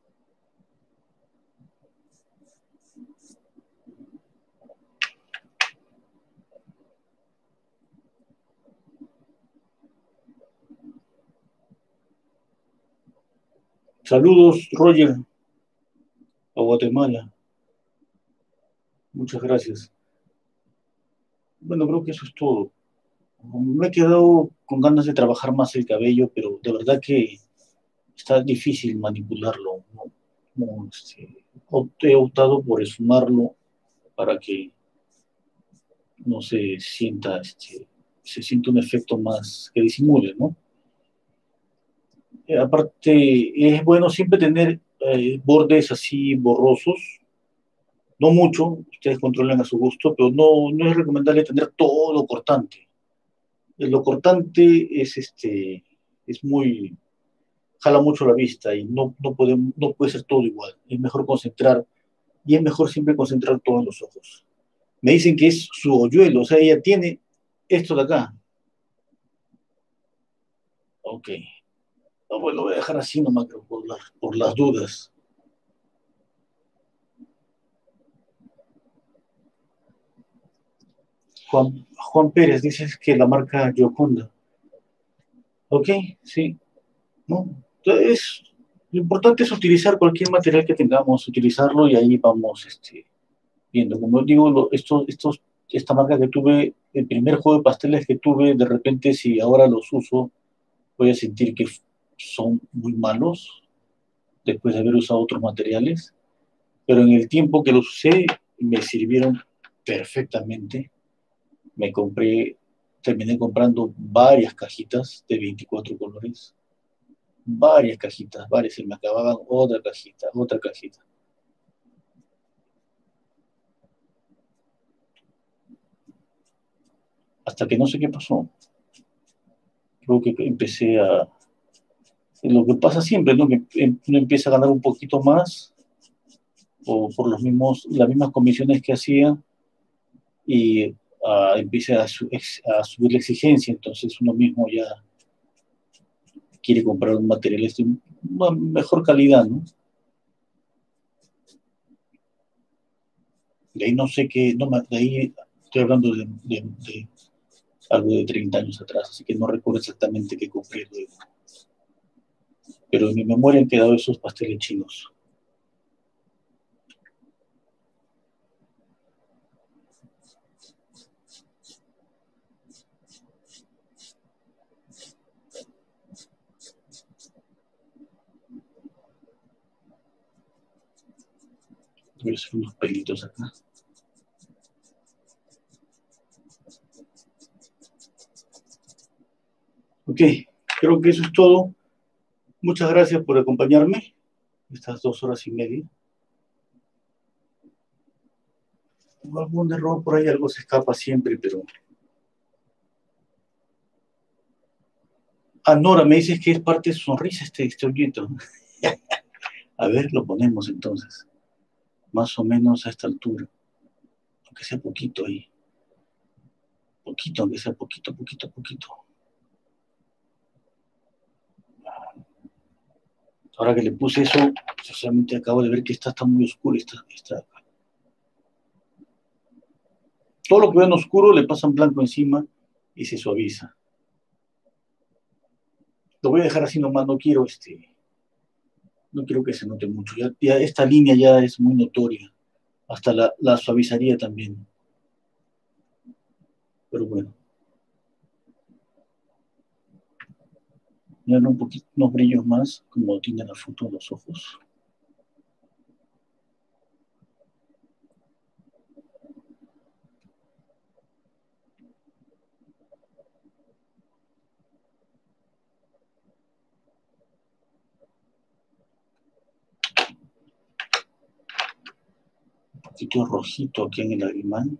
Saludos, Roger, a Guatemala. Muchas gracias. Bueno, creo que eso es todo. Me he quedado con ganas de trabajar más el cabello, pero de verdad que está difícil manipularlo, ¿no? No, este, he optado por esfumarlo para que no se sienta, este, se sienta un efecto más que disimule, ¿no? Eh, aparte, es bueno siempre tener eh, bordes así borrosos, no mucho, ustedes controlan a su gusto, pero no, no es recomendable tener todo cortante. Eh, Lo cortante es, este, es muy, jala mucho la vista y no, no, puede, no puede ser todo igual. Es mejor concentrar, y es mejor siempre concentrar todo en los ojos. Me dicen que es su hoyuelo, o sea, ella tiene esto de acá. Ok. No, pues lo voy a dejar así nomás, creo, por, la- por las dudas. Juan, Juan Pérez, dices que la marca Gioconda. Ok, sí, ¿no? Entonces, lo importante es utilizar cualquier material que tengamos, utilizarlo y ahí vamos este, viendo. Como digo, lo- estos, estos, esta marca que tuve, el primer juego de pasteles que tuve, de repente, si ahora los uso, voy a sentir que son muy malos después de haber usado otros materiales, pero en el tiempo que los usé, me sirvieron perfectamente. Me compré, terminé comprando varias cajitas de veinticuatro colores, varias cajitas, varias, se me acababan otra cajita, otra cajita. Hasta que no sé qué pasó. Creo que empecé a... Lo que pasa siempre, ¿no? Que uno empieza a ganar un poquito más o por los mismos, las mismas comisiones que hacía y uh, empieza a, su, a subir la exigencia, entonces uno mismo ya quiere comprar un material de una mejor calidad, ¿no? De ahí no sé qué, no, de ahí estoy hablando de, de, de algo de treinta años atrás, así que no recuerdo exactamente qué compré luego. Pero en mi memoria han quedado esos pasteles chinos. Voy a hacer unos pelitos acá. Ok, creo que eso es todo. Muchas gracias por acompañarme estas dos horas y media. Algún error por ahí, algo se escapa siempre, pero... Ah, Nora, me dices que es parte de su sonrisa este, este hoyito. A ver, lo ponemos entonces. Más o menos a esta altura. Aunque sea poquito ahí. Poquito, aunque sea poquito, poquito, poquito. Ahora que le puse eso, sinceramente acabo de ver que esta está muy oscura. Esta, esta. Todo lo que ven oscuro le pasan blanco encima y se suaviza. Lo voy a dejar así nomás, no quiero este, no quiero que se note mucho. Ya, ya esta línea ya es muy notoria. Hasta la, la suavizaría también. Pero bueno. Darle un poquito, unos brillos más, como tiene la foto de los ojos. Un poquito rojito aquí en el lagrimal.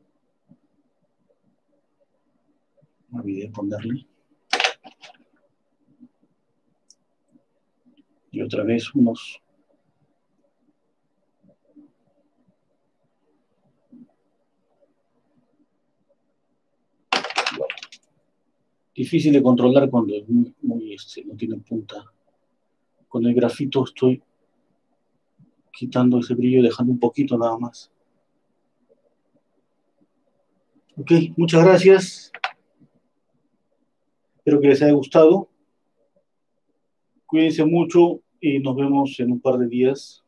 Me olvidé ponerle. Y otra vez unos... Wow. Difícil de controlar cuando es muy, muy este, no tiene punta. Con el grafito estoy quitando ese brillo, dejando un poquito nada más. Ok, muchas gracias. Espero que les haya gustado. Cuídense mucho y nos vemos en un par de días.